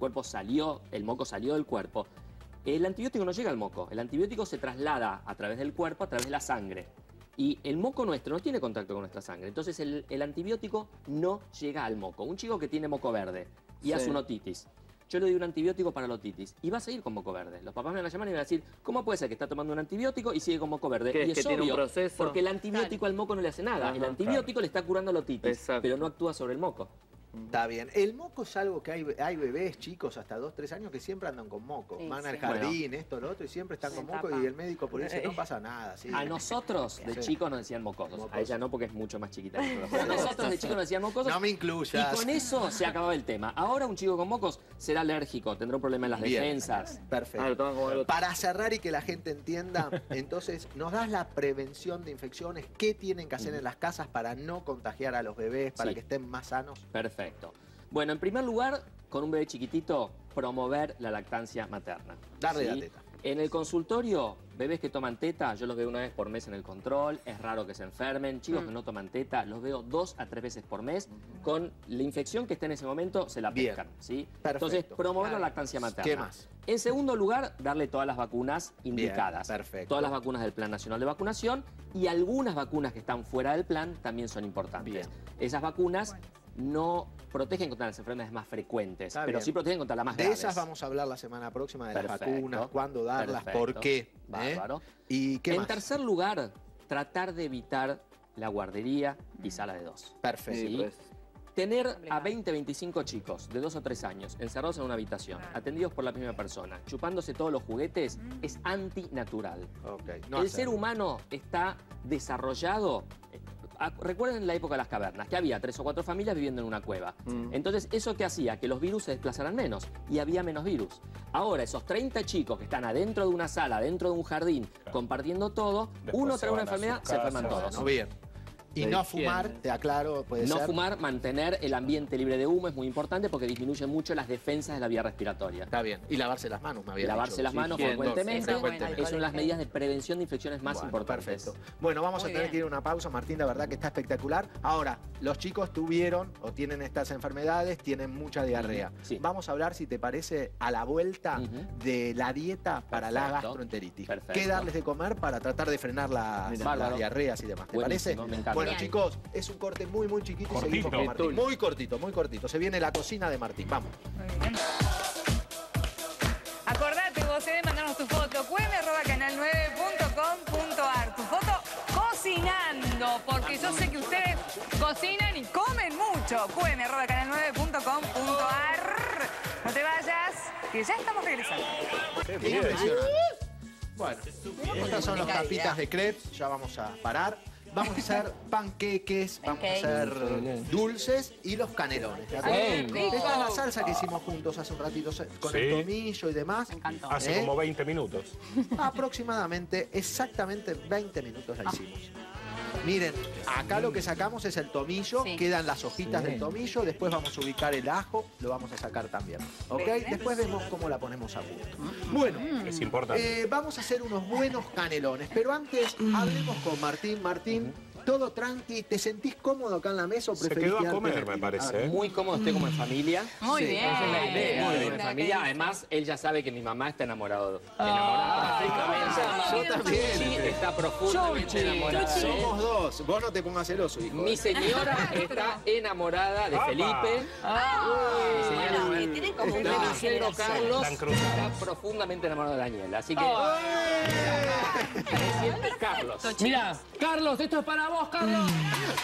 moco salió del cuerpo, el antibiótico no llega al moco. El antibiótico se traslada a través del cuerpo, a través de la sangre. Y el moco nuestro no tiene contacto con nuestra sangre. Entonces el antibiótico no llega al moco. Un chico que tiene moco verde y hace una otitis, yo le doy un antibiótico para la otitis y va a seguir con moco verde. Los papás me van a llamar y me van a decir, ¿cómo puede ser que está tomando un antibiótico y sigue con moco verde? ¿Qué, Y es que es tiene un obvio, proceso? porque el antibiótico al moco no le hace nada. Ajá, el antibiótico le está curando la otitis, Exacto. pero no actúa sobre el moco. Está bien. El moco es algo que hay bebés chicos hasta 2, 3 años que siempre andan con moco. Sí, Van al sí. jardín, esto, lo otro, y siempre están con moco y el médico por eso no pasa nada. ¿sí? A nosotros de Sí. chicos nos decían mocosos. Mocosos. A ella no porque es mucho más chiquita. que nosotros. Pero a nosotros de chicos nos decían mocosos. No me incluyas. Y con eso se acababa el tema. Ahora un chico con mocos será alérgico, tendrá un problema en las Bien. defensas. Perfecto. Ah, lo toman como el otro. Para cerrar y que la gente entienda, entonces, ¿nos das la prevención de infecciones? ¿Qué tienen que hacer en las casas para no contagiar a los bebés, para Sí. que estén más sanos? Perfecto. Bueno, en primer lugar, con un bebé chiquitito, promover la lactancia materna. Darle la teta. En el consultorio, bebés que toman teta, yo los veo una vez por mes en el control, es raro que se enfermen. Chicos que no toman teta, los veo 2 a 3 veces por mes. Con la infección que esté en ese momento, se la Bien. pescan. ¿Sí? Perfecto. Entonces, promover la lactancia materna. ¿Qué más? En segundo lugar, darle todas las vacunas indicadas. perfecto. Todas las vacunas del Plan Nacional de Vacunación y algunas vacunas que están fuera del plan también son importantes. Bien. Esas vacunas no protegen contra las enfermedades más frecuentes, Está pero bien. sí protegen contra las más De graves. esas vamos a hablar la semana próxima, de las Perfecto. vacunas, cuándo darlas, Perfecto. por qué. Bárbaro. ¿Y qué En más? tercer lugar, tratar de evitar la guardería y sala de 2. Perfecto. Sí. pues. Tener a 20, 25 chicos de 2 o 3 años encerrados en una habitación, atendidos por la misma persona, chupándose todos los juguetes, es antinatural. Ok, no El hacerlo. ser humano está desarrollado. Recuerden la época de las cavernas, que había 3 o 4 familias viviendo en una cueva. Entonces, ¿eso qué hacía? Que los virus se desplazaran menos y había menos virus. Ahora, esos 30 chicos que están adentro de una sala, dentro de un jardín, compartiendo todo, Después uno se trae una van a su enfermedad, se casa, enferman todos. No, bien. Y La no higiene. fumar, te aclaro, puede No ser. fumar, mantener el ambiente libre de humo es muy importante porque disminuye mucho las defensas de la vía respiratoria. Está bien. Y lavarse las manos, me había Lavarse dicho. las manos higiene, frecuentemente frecuentemente. es una de las medidas de prevención de infecciones más Bueno, importantes. Perfecto. Bueno, vamos Muy a tener bien. que ir a una pausa, Martín, la verdad que está espectacular. Ahora, los chicos tuvieron o tienen estas enfermedades, tienen mucha diarrea. Sí. Vamos a hablar, si te parece, a la vuelta de la dieta para la Perfecto. gastroenteritis. Perfecto. ¿Qué darles de comer para tratar de frenar las Bárbaro. diarreas y demás? ¿Te Buenísimo, parece? me encanta. Bueno, Genial. chicos, es un corte muy, muy chiquito y Cortito. seguimos con Martín. Muy cortito, muy cortito. Se viene la cocina de Martín. Vamos. Muy bien. Acordate vos de mandarnos tu foto, qm@canal9.com.ar. Tu foto cocinando, porque yo sé que ustedes cocinan y comen mucho. qm@canal9.com.ar. No te vayas, que ya estamos regresando. Qué Qué bien. impresionante. Bueno, estas son las tapitas de crepes, ya vamos a parar. Vamos a hacer panqueques, vamos a hacer dulces y los canelones. ¿De acuerdo? ¡Ey! Esta es la salsa que hicimos juntos hace un ratito con el Sí. tomillo y demás. Hace ¿Eh? como 20 minutos. Aproximadamente, exactamente 20 minutos la hicimos. Miren, acá lo que sacamos es el tomillo, quedan las hojitas del tomillo, después vamos a ubicar el ajo, lo vamos a sacar también, ¿ok? Después vemos cómo la ponemos a punto. Bueno, es importante. Vamos a hacer unos buenos canelones, pero antes hablemos con Martín. Martín, todo tranqui, ¿te sentís cómodo acá en la mesa o preferís Se quedó a comer, quedarte? me parece. Muy cómodo, estoy como en familia. Muy bien. Esa es la idea. Muy Muy bien. en familia. Además, él ya sabe que mi mamá está enamorado. Yo también. Está profundamente enamorada. Somos dos. Vos no te pongas celoso, hijo. Mi señora está enamorada de Felipe. Bueno, que tienen como Mi una suegro Carlos Están cruzados. está profundamente enamorado de Daniela. Así que... Carlos. Mira, Carlos, esto es para vos, Carlos.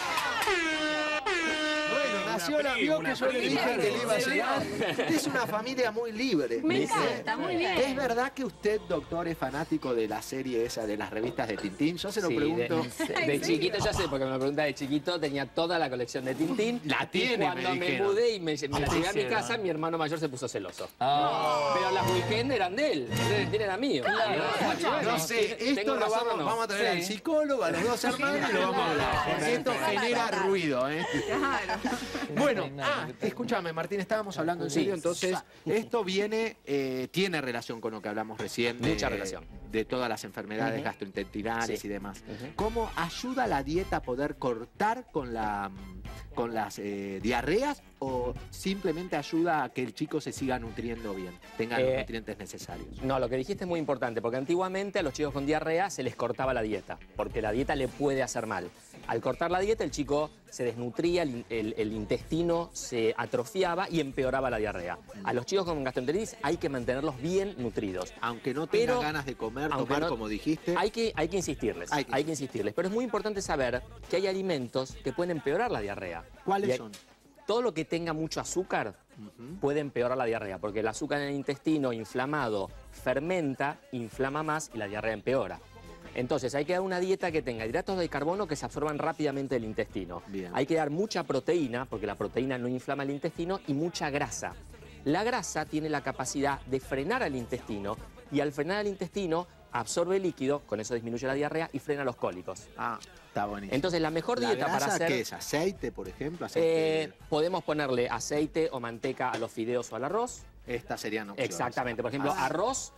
Bueno, Nacional, vio que yo le dije que le iba a llegar. Es una familia muy libre. Me encanta, muy bien. ¿Es verdad que usted, doctor, es fanático de la serie esa de las revistas de Tintín? Yo se lo Sí, pregunto. de chiquito, ya sé, porque me lo pregunta de chiquito, tenía toda la colección de Tintín. La tiene, Y cuando me dijeron. mudé y me la llevé a mi casa, mi hermano mayor se puso celoso. Pero las weekend eran de él, el de Tintín era mío. No sé, esto ¿Tengo lo razón o no? vamos a traer al psicólogo, a los dos hermanos y lo vamos a hablar. Porque esto genera ruido, ¿eh? Bueno, escúchame, Martín, estábamos hablando en serio, entonces esto viene, tiene relación con lo que hablamos recién. Mucha relación. De todas las enfermedades gastrointestinales Sí. y demás. ¿Cómo ayuda la dieta a poder cortar con las diarreas o simplemente ayuda a que el chico se siga nutriendo bien, tenga los nutrientes necesarios? No, lo que dijiste es muy importante, porque antiguamente a los chicos con diarrea se les cortaba la dieta, porque la dieta le puede hacer mal. Al cortar la dieta, el chico se desnutría, el intestino se atrofiaba y empeoraba la diarrea. A los chicos con gastroenteritis hay que mantenerlos bien nutridos. Aunque no tengan ganas de comer, tomar, como dijiste. Hay que insistirles, hay que insistirles. Pero es muy importante saber que hay alimentos que pueden empeorar la diarrea. ¿Cuáles son? Todo lo que tenga mucho azúcar puede empeorar la diarrea, porque el azúcar en el intestino inflamado fermenta, inflama más y la diarrea empeora. Entonces hay que dar una dieta que tenga hidratos de carbono que se absorban rápidamente del intestino. Bien. Hay que dar mucha proteína, porque la proteína no inflama el intestino, y mucha grasa. La grasa tiene la capacidad de frenar al intestino, y al frenar al intestino absorbe líquido, con eso disminuye la diarrea y frena los cólicos. Está buenísimo. Entonces la mejor dieta para hacer... ¿Qué es? ¿Aceite, por ejemplo? ¿Aceite? Podemos ponerle aceite o manteca a los fideos o al arroz. Estas serían opciones. Exactamente. Por ejemplo, arroz,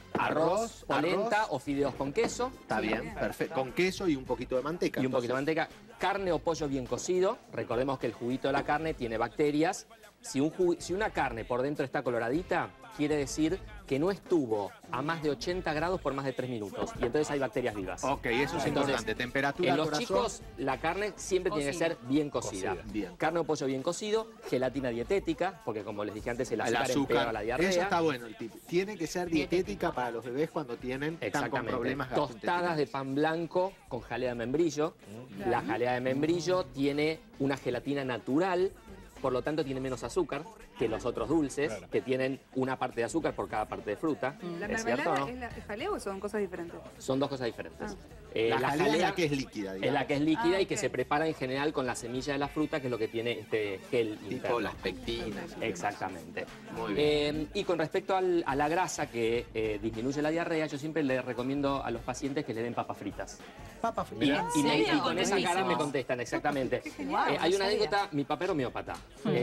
polenta o fideos con queso. Está bien, perfecto. Con queso y un poquito de manteca. Y un poquito de manteca. Carne o pollo bien cocido. Recordemos que el juguito de la carne tiene bacterias. Si una carne por dentro está coloradita, quiere decir que no estuvo a más de 80 grados por más de 3 minutos. Y entonces hay bacterias vivas. Ok, eso es importante. Temperatura, en los corazón. chicos, la carne siempre tiene que ser bien cocida. Bien. Carne o pollo bien cocido, gelatina dietética, porque como les dije antes, el azúcar empeora la diarrea. Eso está bueno el tip. Tiene que ser dietética para los bebés cuando están con problemas Tostadas de pan blanco con jalea de membrillo. La jalea de membrillo tiene una gelatina natural, por lo tanto tiene menos azúcar que los otros dulces, que tienen una parte de azúcar por cada parte de fruta. ¿La ¿Es cierto o mermelada no? es la jalea o son cosas diferentes? Son dos cosas diferentes. La jalea es la que es líquida, digamos. Es la que es líquida y que se prepara en general con la semilla de la fruta, que es lo que tiene este gel Tipo interno. las pectinas. Exactamente. Muy bien. Y con respecto a la grasa que disminuye la diarrea, yo siempre le recomiendo a los pacientes que le den papas fritas. Papas Y, fritas. y con esa cara me contestan, exactamente. Hay una anécdota, mi papá era homeópata.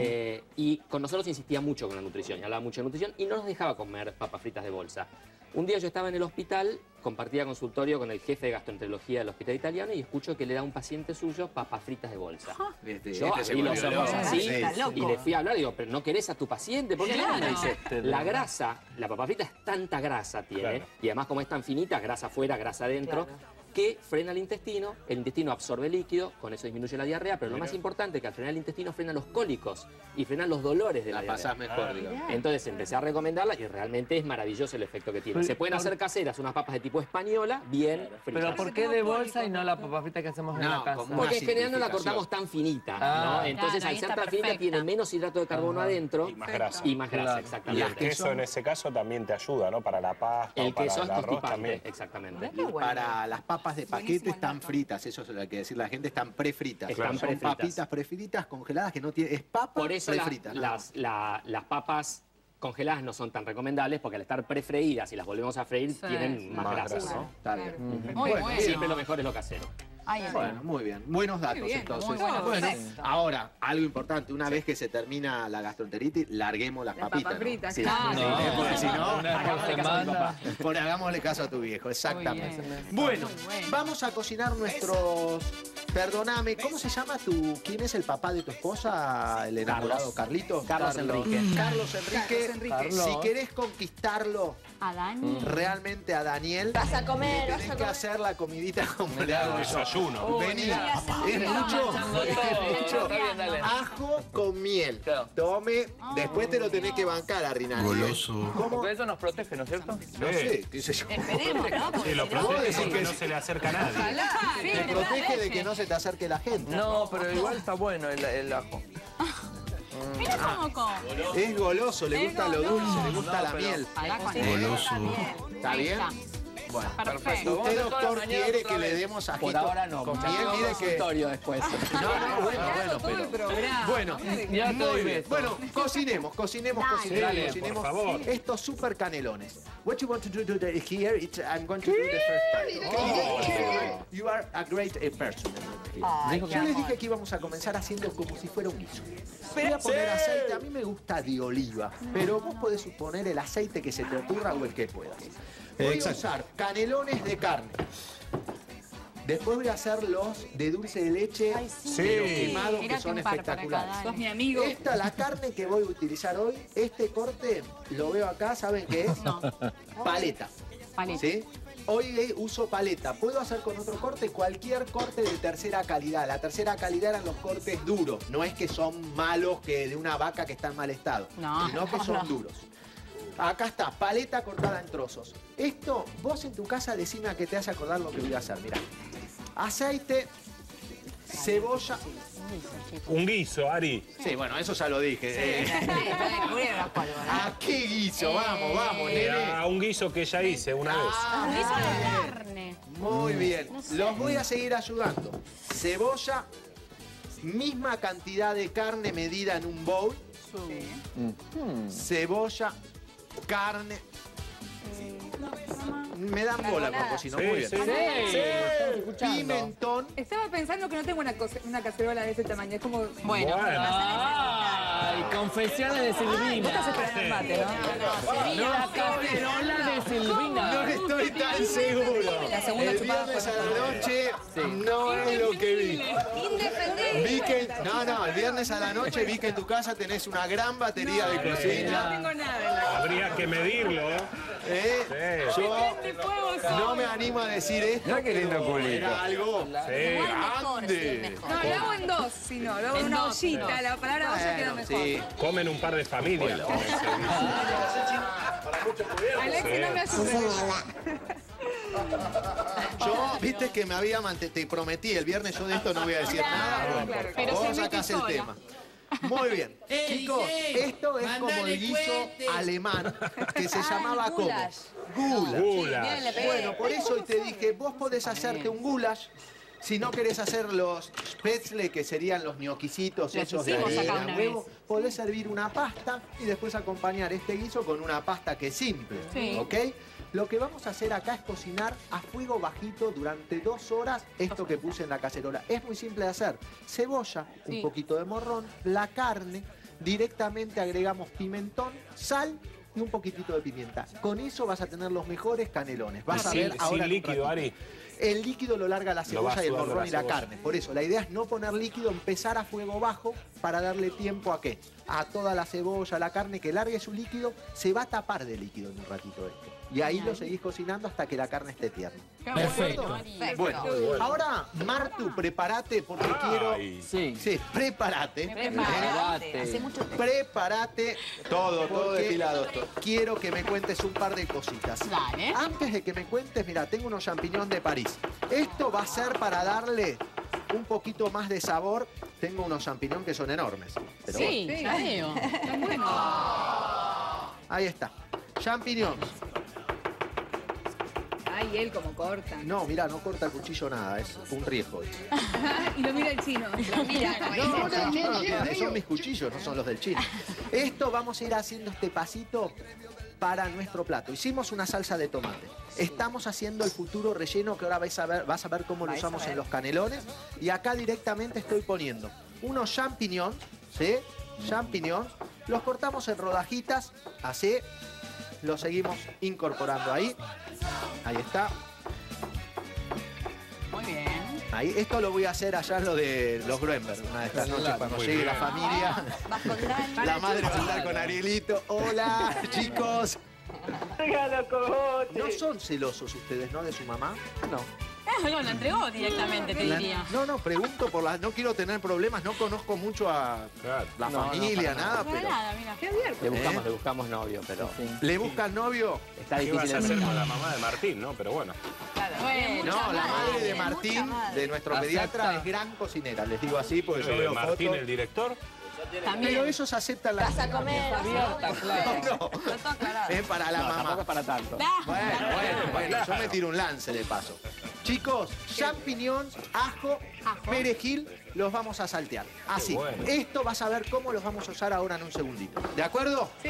Y con nosotros insistía mucho con la nutrición, y hablaba mucho de nutrición, y no nos dejaba comer papas fritas de bolsa. Un día yo estaba en el hospital, compartía consultorio con el jefe de gastroenterología del hospital italiano y escucho que le da a un paciente suyo papas fritas de bolsa. Yo abrí los ojos así y le fui a hablar, digo, pero no querés a tu paciente, ¿por qué no? Me dice, la grasa, la papa frita es tanta grasa tiene, y además como es tan finita, grasa afuera, grasa adentro, que frena el intestino absorbe líquido, con eso disminuye la diarrea, pero lo más importante es que al frenar el intestino frena los cólicos y frena los dolores de la diarrea. pasás mejor, digamos. Entonces empecé a recomendarla y realmente es maravilloso el efecto que tiene. Se pueden hacer caseras unas papas de tipo española, bien fritas. ¿Pero por qué de bolsa y no la papa frita que hacemos en la casa? Porque en general no la cortamos tan finita, ¿no? Entonces Claro, al ser está tan finita perfecta. tiene menos hidrato de carbono adentro Y más grasa. y más grasa, Y exactamente. el queso en ese caso también te ayuda, ¿no? Para la pasta El o para queso el es arroz constipante, también. exactamente. Para las papas de paquete están fritas, eso es lo que hay que decir la gente, están prefritas. Están Son prefritas. papitas prefritas congeladas que no tienen, es papa Por eso prefrita. las papas congeladas no son tan recomendables porque al estar prefreídas y las volvemos a freír tienen más grasa, ¿no? Está bien. Muy bueno. Siempre lo mejor es lo casero. Bueno, muy bien. Buenos datos, bien, entonces. muy bueno, Bueno, perfecto. ahora, algo importante. Una vez que se termina la gastroenteritis, larguemos las papitas. papas fritas, Sí. claro. No, porque si no, hagámosle caso a mi papá. Bueno, hagámosle caso a tu viejo, exactamente. Muy bien. Bueno, Muy bueno. vamos a cocinar nuestros... Perdóname, ¿cómo se llama tu... ¿Quién es el papá de tu esposa, el enamorado? ¿Carlito? Carlos Enrique. Carlos Enrique. Carlos. Si querés conquistarlo A Dani. realmente a Daniel, Vas a comer, le vas tenés a que comer. hacer la comidita como le hago yo. Desayuno. Vení, es Está mucho, Está bien, dale. ajo con miel. Claro. Tome, después te lo tenés que bancar a Rinaldi. Goloso. ¿Cómo? Porque eso nos protege, ¿no es cierto? No sé, qué sé yo. Esperemos, ¿no? Sí, lo Vos protege decís porque que no sí. se le acerca a nadie. Te protege de que no se te acerque la gente. No, pero igual está bueno el ajo. Mira cómo come. Es goloso, le gusta lo dulce, le gusta la pero- miel. Goloso. ¿Está bien? Bueno, Perfecto. ¿usted, Vamos a doctor, mañana quiere otra que vez. le demos ajito Por ahora no. con muchachos. miel? Mire que... Consultorio después. No, bueno, Todo el pero... programa. Bueno, Ya te muy doy bien. beso. Bueno, cocinemos. Dale, cocinemos por favor. estos super canelones. What you want to do here, I'm going to do the first part. Okay? You are a great person. Yo les dije que íbamos a comenzar haciendo como si fuera un guiso. Voy a poner aceite, a mí me gusta de oliva, pero vos podés suponer el aceite que se te ocurra o el que puedas. Voy a usar canelones de carne. Después voy a hacer los de dulce de leche, de los quemados, que son espectaculares. Sos mi amigo. Esta, la carne que voy a utilizar hoy, este corte, lo veo acá, ¿saben qué es? No. Paleta. Paleta. ¿Sí? Hoy uso paleta. Puedo hacer con otro corte, cualquier corte de tercera calidad. La tercera calidad eran los cortes duros. No es que son malos que de una vaca que está en mal estado, No, sino que son duros. Acá está, paleta cortada en trozos. Esto, vos en tu casa decime a que te hace acordar lo que voy a hacer. Mirá. Aceite, cebolla. Un guiso, Ari. Sí, bueno, eso ya lo dije. ¿A qué guiso? Vamos, nene. A un guiso que ya hice una vez. Un guiso de carne. Muy bien. Los voy a seguir ayudando. Cebolla, misma cantidad de carne medida en un bowl. Cebolla, carne. Me dan bola con cocino, muy bien. Pimentón. Estaba pensando que no tengo una cacerola de ese tamaño. Es como... Bueno. Ay, confesiones de Silvina. Vos estás esperando el mate, ¿no? No, la cacerola de Silvina. No estoy tan seguro. La segunda El chupada viernes fue a la noche no es lo que vi. Indefendible. Vi que, no, el viernes a la noche vi que en tu casa tenés una gran batería de No cocina. tengo nada. Habría que medirlo. Yo no me animo a decir esto. Mira qué lindo culito. Era algo Mejor, sí, grande. mejor. No, lo hago en dos, si no. Lo hago en una ollita. La palabra olla queda Bueno, mejor. sí. Comen un par de familias. con ese guiso. Alexi, no me ayudes. Yo, viste que me había te prometí el viernes, yo de esto no voy a decir nada. Bueno, claro. Pero vos se sacás el mete tema. Muy bien. Chicos, esto es como el guiso alemán que se llamaba como goulash. goulash. Goulash. Bien, le pegué. Bueno, por eso hoy te dije, vos podés hacerte un goulash. Si no querés hacer los spätzle, que serían los ñoquisitos Los esos de hicimos acá harina, una huevo, vez. podés servir una pasta y después acompañar este guiso con una pasta que es simple, Sí. ¿ok? Lo que vamos a hacer acá es cocinar a fuego bajito durante 2 horas esto que puse en la cacerola. Es muy simple de hacer. Cebolla, un Sí. poquito de morrón, la carne, directamente agregamos pimentón, sal y un poquitito de pimienta. Con eso vas a tener los mejores canelones. Vas a ver ahora Sin en un líquido, ratito. Ari. El líquido lo larga la Lo va cebolla y el sudando morrón la y la cebolla. carne. Por eso, la idea es no poner líquido, empezar a fuego bajo para darle tiempo a ¿qué? A toda la cebolla, la carne que largue su líquido, se va a tapar de líquido en un ratito esto. Y ahí lo seguís cocinando hasta que la carne esté tierna. Perfecto. Bueno, ahora, Martu, prepárate porque quiero... Sí. Sí, prepárate. Prepárate. Hace mucho tiempo. Prepárate. Todo depilado. Quiero que me cuentes un par de cositas. Dale. Antes de que me cuentes, mira, tengo unos champiñones de París. Esto va a ser para darle un poquito más de sabor. Tengo unos champiñones que son enormes. Pero Sí, ya veo. Tan bueno. ahí está. Champiñones. Ay, él como corta. No, mira, no corta el cuchillo nada, es un riesgo. Y lo mira el chino. Mira, No, son mis cuchillos, no son los del chino. Esto vamos a ir haciendo este pasito para nuestro plato. Hicimos una salsa de tomate. Estamos haciendo el futuro relleno que ahora vas a ver cómo lo usamos en los canelones. Y acá directamente estoy poniendo unos champiñones, ¿sí? Champiñones. Los cortamos en rodajitas, así. Los seguimos incorporando ahí. Ahí está. Muy bien. Ahí, esto lo voy a hacer allá en lo de los Gruenberg, una de estas noches cuando llegue la familia. La madre va a estar con Arielito. Hola, chicos. ¿No son celosos ustedes, no, de su mamá? No. Lo entregó directamente, te diría. No, pregunto por las... No quiero tener problemas, no conozco mucho a la familia, nada, pero... Nada, mira, qué abierto. Le buscamos novio, pero... ¿Le buscan novio? Está ¿Qué difícil. vas a hacer con la mamá de Martín, no? Pero bueno. No, la madre de Martín, de nuestro pediatra, es gran cocinera. Les digo así porque yo veo Martín, fotos. el director. También. Pero ellos aceptan la... Vas a comer. Abierta, claro. No, es para la mamá. Tampoco es para tanto. Bueno, yo me tiro un lance de paso. Chicos, champiñones, ajo, perejil, los vamos a saltear. Así. Bueno. Esto vas a ver cómo los vamos a usar ahora en un segundito. ¿De acuerdo? Sí.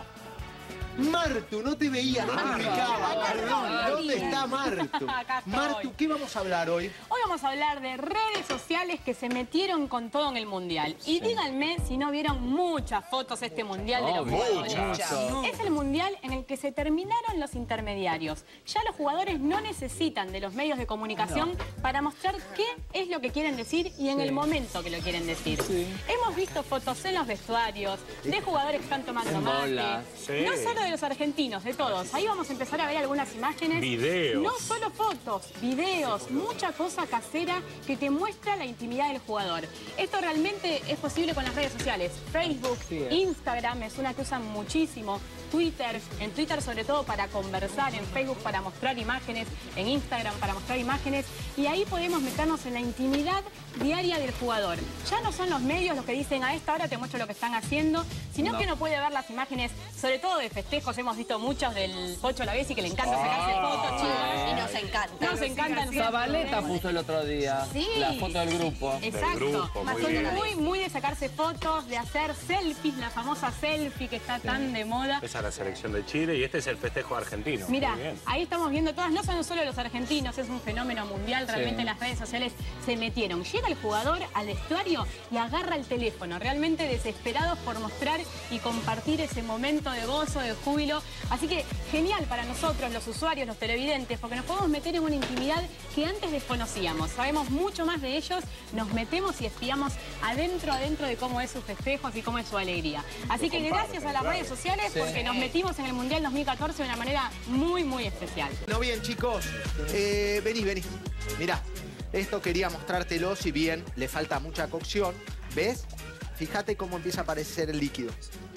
Martu, no te veía, no te ubicaba, perdón. ¿Dónde está Martu? Acá estoy. Martu, ¿qué vamos a hablar hoy? Hoy vamos a hablar de redes sociales que se metieron con todo en el Mundial. Y díganme si no vieron muchas fotos este Mundial de los jugadores. Es el Mundial en el que se terminaron los intermediarios. Ya los jugadores no necesitan de los medios de comunicación para mostrar qué es lo que quieren decir y en el momento que lo quieren decir. Hemos visto fotos en los vestuarios, de jugadores que están tomando mate. No solo de los argentinos, de todos. Ahí vamos a empezar a ver algunas imágenes. Videos. No solo fotos, videos, mucha cosa casera que te muestra la intimidad del jugador. Esto realmente es posible con las redes sociales. Facebook, Instagram es una que usan muchísimo. Twitter, en Twitter sobre todo para conversar, en Facebook para mostrar imágenes, en Instagram para mostrar imágenes. Y ahí podemos meternos en la intimidad diaria del jugador. Ya no son los medios los que dicen a esta hora te muestro lo que están haciendo, sino que uno puede ver las imágenes, sobre todo de festejos. Hemos visto muchos del Pocho Lavezzi que le encanta sacarse fotos, chicos. Y nos encanta. Nos encantan. Zabaleta puso el otro día la foto del grupo. Exacto. Son muy de sacarse fotos, de hacer selfies, la famosa selfie que está tan de moda. Esa es la selección de Chile y este es el festejo argentino. Mira, ahí estamos viendo todas, no son solo los argentinos, es un fenómeno mundial, realmente las redes sociales se metieron. Llega el jugador al vestuario y agarra el teléfono, realmente desesperados por mostrar y compartir ese momento de gozo, de júbilo. Así que genial para nosotros, los usuarios, los televidentes, porque nos podemos meter en una intimidad que antes desconocíamos. Sabemos mucho más de ellos, nos metemos y espiamos adentro de cómo es sus festejos y cómo es su alegría. Así que gracias a las redes sociales porque nos metimos en el Mundial 2014 de una manera muy, muy especial. No, bien, chicos. Vení. Mirá, esto quería mostrártelo, si bien le falta mucha cocción. ¿Ves? Fíjate cómo empieza a aparecer el líquido.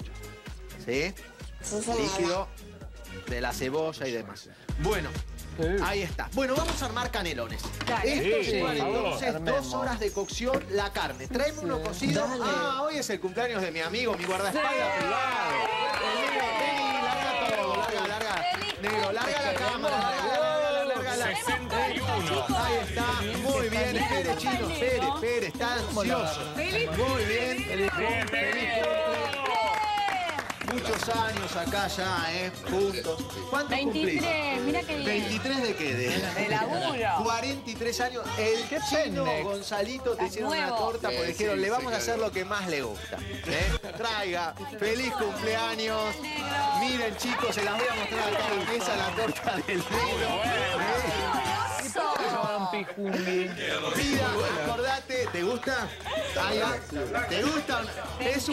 ¿Sí? Líquido de la cebolla y demás. Bueno, ahí está. Bueno, vamos a armar canelones. Esto lleva entonces 2 horas de cocción la carne. Tráeme uno cocido. Ah, hoy es el cumpleaños de mi amigo, mi guardaespaldas privado. Vení, larga todo, larga. Negro, larga la cámara, larga. 61. Ahí está, muy bien, espere, chino, espere, está ansioso. Muy bien, feliz. Muchos años acá ya, juntos. ¿Cuántos 23, cumplís? mira qué bien. ¿23 de qué? De laburo. 43 años. El chino Gonzalito te hicieron una torta porque dijeron, le vamos a hacer lo que más le gusta. Traiga, feliz cumpleaños. Miren, chicos, se las voy a mostrar acá en la mesa, la torta del negro. Mira, acordate, ¿te gusta? Ahí va. ¿Te gusta? Es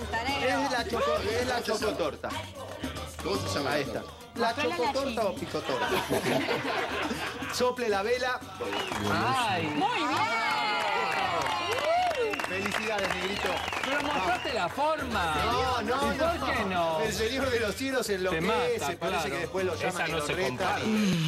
la chocotorta. ¿Cómo se llama esta? ¿La chocotorta o picotorta? Sople la vela. ¡Ay! Muy bien. Felicidades, negrito. Pero mostraste la forma. No. ¿Y por qué no? El Señor de los Cielos enloquece. Parece que después lo llaman y lo retan.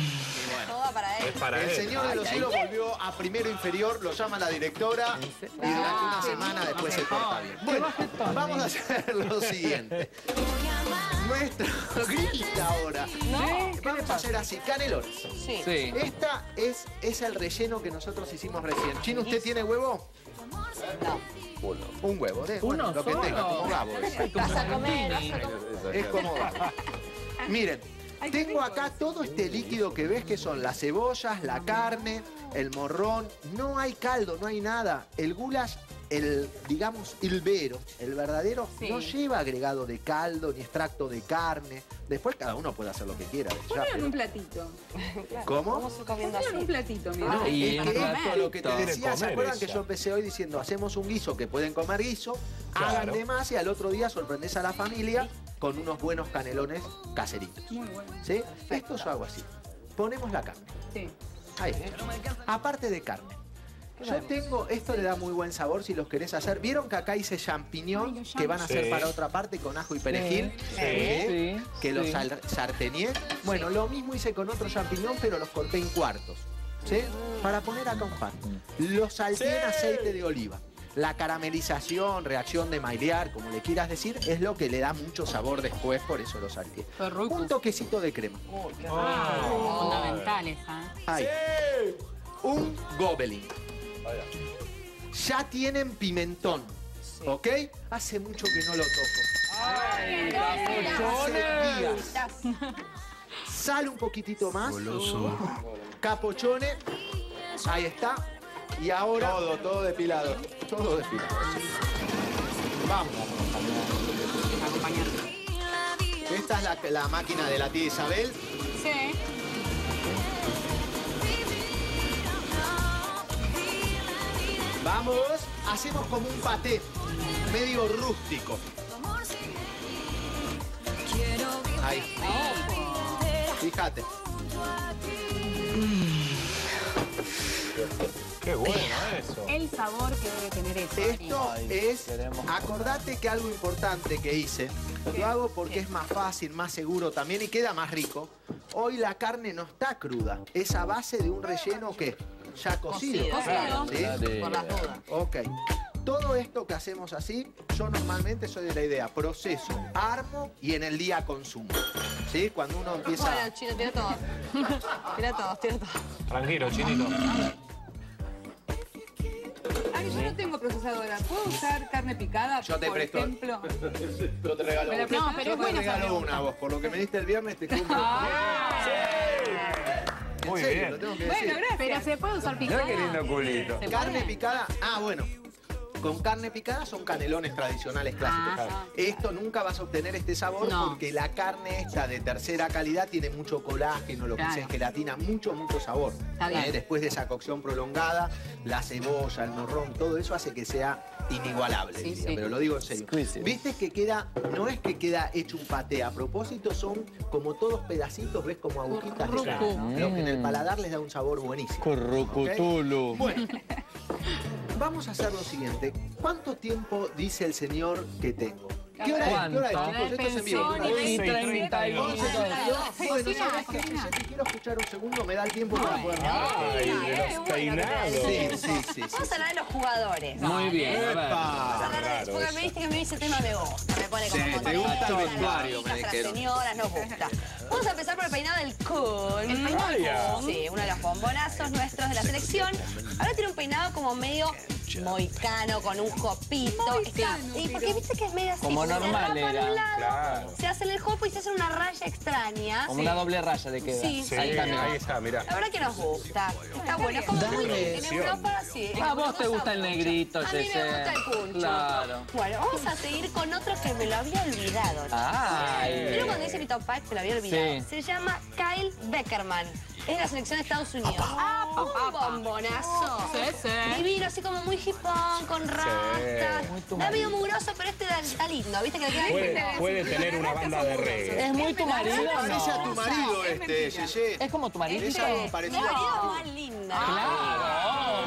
El Señor de los Cielos volvió a primero inferior, lo llama la directora y durante una semana después se porta bien. Bueno, vamos a hacer lo siguiente. Nuestro grita ahora. Vamos a hacer así, canelones. Sí. Esta es el relleno que nosotros hicimos recién. Chino, ¿usted tiene huevo? No. Un huevo, bueno, lo que tenga, como Gabo. Vas a comer. Es como Gabo. Miren, tengo acá todo este líquido que ves que son las cebollas, la carne, el morrón. No hay caldo, no hay nada. El goulash, digamos, el verdadero, no lleva agregado de caldo ni extracto de carne. Después cada uno puede hacer lo que quiera. Ponlo en un platito. ¿Cómo? Vamos a ir comiendo Ponlo en un así. platito, mira. No, Y es que esto, lo que te Quiere decía, ¿se comer acuerdan que ella. yo empecé hoy diciendo hacemos un guiso que pueden comer guiso, Claro. hagan de más y al otro día sorprendés a la familia con unos buenos canelones caseritos? Muy bueno. ¿Sí? Esto yo hago así. Ponemos la carne. Sí. Ahí. Aparte de carne. Yo tengo, esto le da muy buen sabor si los querés hacer. ¿Vieron que acá hice champiñón que van a hacer Sí. para otra parte con ajo y perejil? Sí. Que los sartené. Bueno, lo mismo hice con otro champiñón, pero los corté en cuartos. ¿Sí? Para poner acá un pan. Los salteé en aceite de oliva. La caramelización, reacción de Maillard, como le quieras decir, es lo que le da mucho sabor después, por eso lo salteé. Un toquecito de crema. Fundamental esa. Ahí. Un gobelin. Ya tienen pimentón, ¿ok? Hace mucho que no lo toco. Hace días. Sal un poquitito más. Capochone. Ahí está. Y ahora... Todo depilado. Todo despilado. Vamos. Esta es la máquina de la tía Isabel. Sí. Vamos, hacemos como un paté, medio rústico. Ahí. Fíjate. Qué bueno eso. El sabor que debe tener eso. Esto es, acordate que algo importante que hice, lo hago porque es más fácil, más seguro también y queda más rico. Hoy la carne no está cruda, es a base de un relleno que ya cocido. Cocido. ¿Sí? Por las dudas. Ok. Todo esto que hacemos así, yo normalmente soy de la idea, proceso, armo y en el día consumo. ¿Sí? Cuando uno empieza... Bueno, Chino, tira todo. Tira todo, tira todo. Tranquilo, Chinito. Ay, yo no tengo procesadora. ¿Puedo usar carne picada, Yo te por presto. ejemplo? Yo te regalo ¿Me la una. prestás? No, pero Yo es te buena esa regalo pregunta. una vos. Por lo que me diste el viernes te compro. En Muy serio, bien. lo tengo que Bueno, decir. gracias. Pero se puede usar picada. Mirá qué lindo culito. ¿Se Carne puede? picada, bueno. Con carne picada son canelones tradicionales clásicos. Ajá. Esto nunca vas a obtener este sabor No. porque la carne esta de tercera calidad tiene mucho colágeno, lo que Claro. sea gelatina, mucho sabor. Está bien. Después de esa cocción prolongada, la cebolla, el morrón, todo eso hace que sea inigualable, Sí, diría, sí. pero lo digo en serio. Exquisite. ¿Viste que queda, no es que queda hecho un paté, a propósito son como todos pedacitos, ves como agujitas de carne, lo que en el paladar les da un sabor buenísimo. Currucutulu. Bueno, vamos a hacer lo siguiente. ¿Cuánto tiempo dice el señor que tengo? ¿Qué hora es, chicos? Esto es en vivo. Pensión y 31. 11:32. Bueno, ¿sabes qué? Ya te quiero escuchar un segundo, me da el tiempo para poder... Ay, de los peinados. Sí. Vamos a hablar de los jugadores. Muy bien, a ver. Vamos a hablar de... Claro, Porque eso. me viste que a mí ese tema me gusta. Me pone como Sí, te contenta, gusta el las vestuario, me chicas, las dijeron. señoras, nos gusta. Vamos a empezar por el peinado del Kun. El peinado del Kun. Sí, uno de los bombonazos nuestros de la selección. Ahora tiene un peinado como medio moicano, con un jopito. Y porque viste que es medio así. Como se normal rapa en era. un lado, Claro. se hace el jopo y se hace una raya extraña. Como una doble raya de queda. Sí, Sí, Ahí está, mirá. ahí está, mirá. La verdad que nos gusta. Está bueno. Es como muy en Europa, sí. A vos te gusta el negrito, A mí me Yeye. gusta el puncho. Claro. Bueno, vamos a seguir con otro que me lo había olvidado. Ay. Pero cuando dice Pito Pack, me lo había olvidado. Sí. Se llama Kyle Beckerman. Es de la selección de Estados Unidos. Un bombonazo. Sí. Divino, así como muy hipón, con rastas. Está medio mugroso, pero este está lindo. ¿Viste que le queda Puede tener una banda de reggae. ¿Es muy tu marido o Parece a tu no? marido Yeye. ¿Es como tu marido? Es algo parecido. más linda. Claro,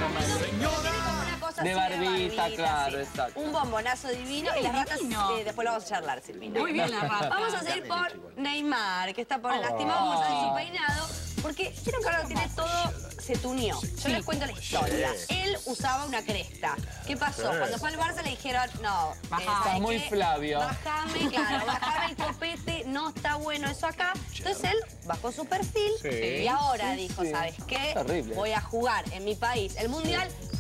Cosa De así barbita, claro, sí. exacto. Un bombonazo divino y las ratas después lo vamos a charlar, Silvina. Muy bien la rata. Vamos a seguir por Neymar, que está por lastimado, vamos a hacer su peinado, porque vieron que ahora lo tiene todo, se tuneó. Yo les cuento la historia. Él usaba una cresta. ¿Qué pasó? Cuando fue al Barça le dijeron, no, Bajá. ¿sabes Muy qué? Flavio. Bajame el copete, no está bueno eso acá. Entonces él bajó su perfil Sí. y ahora dijo, ¿sabes qué? Terrible. Voy a jugar en mi país el Mundial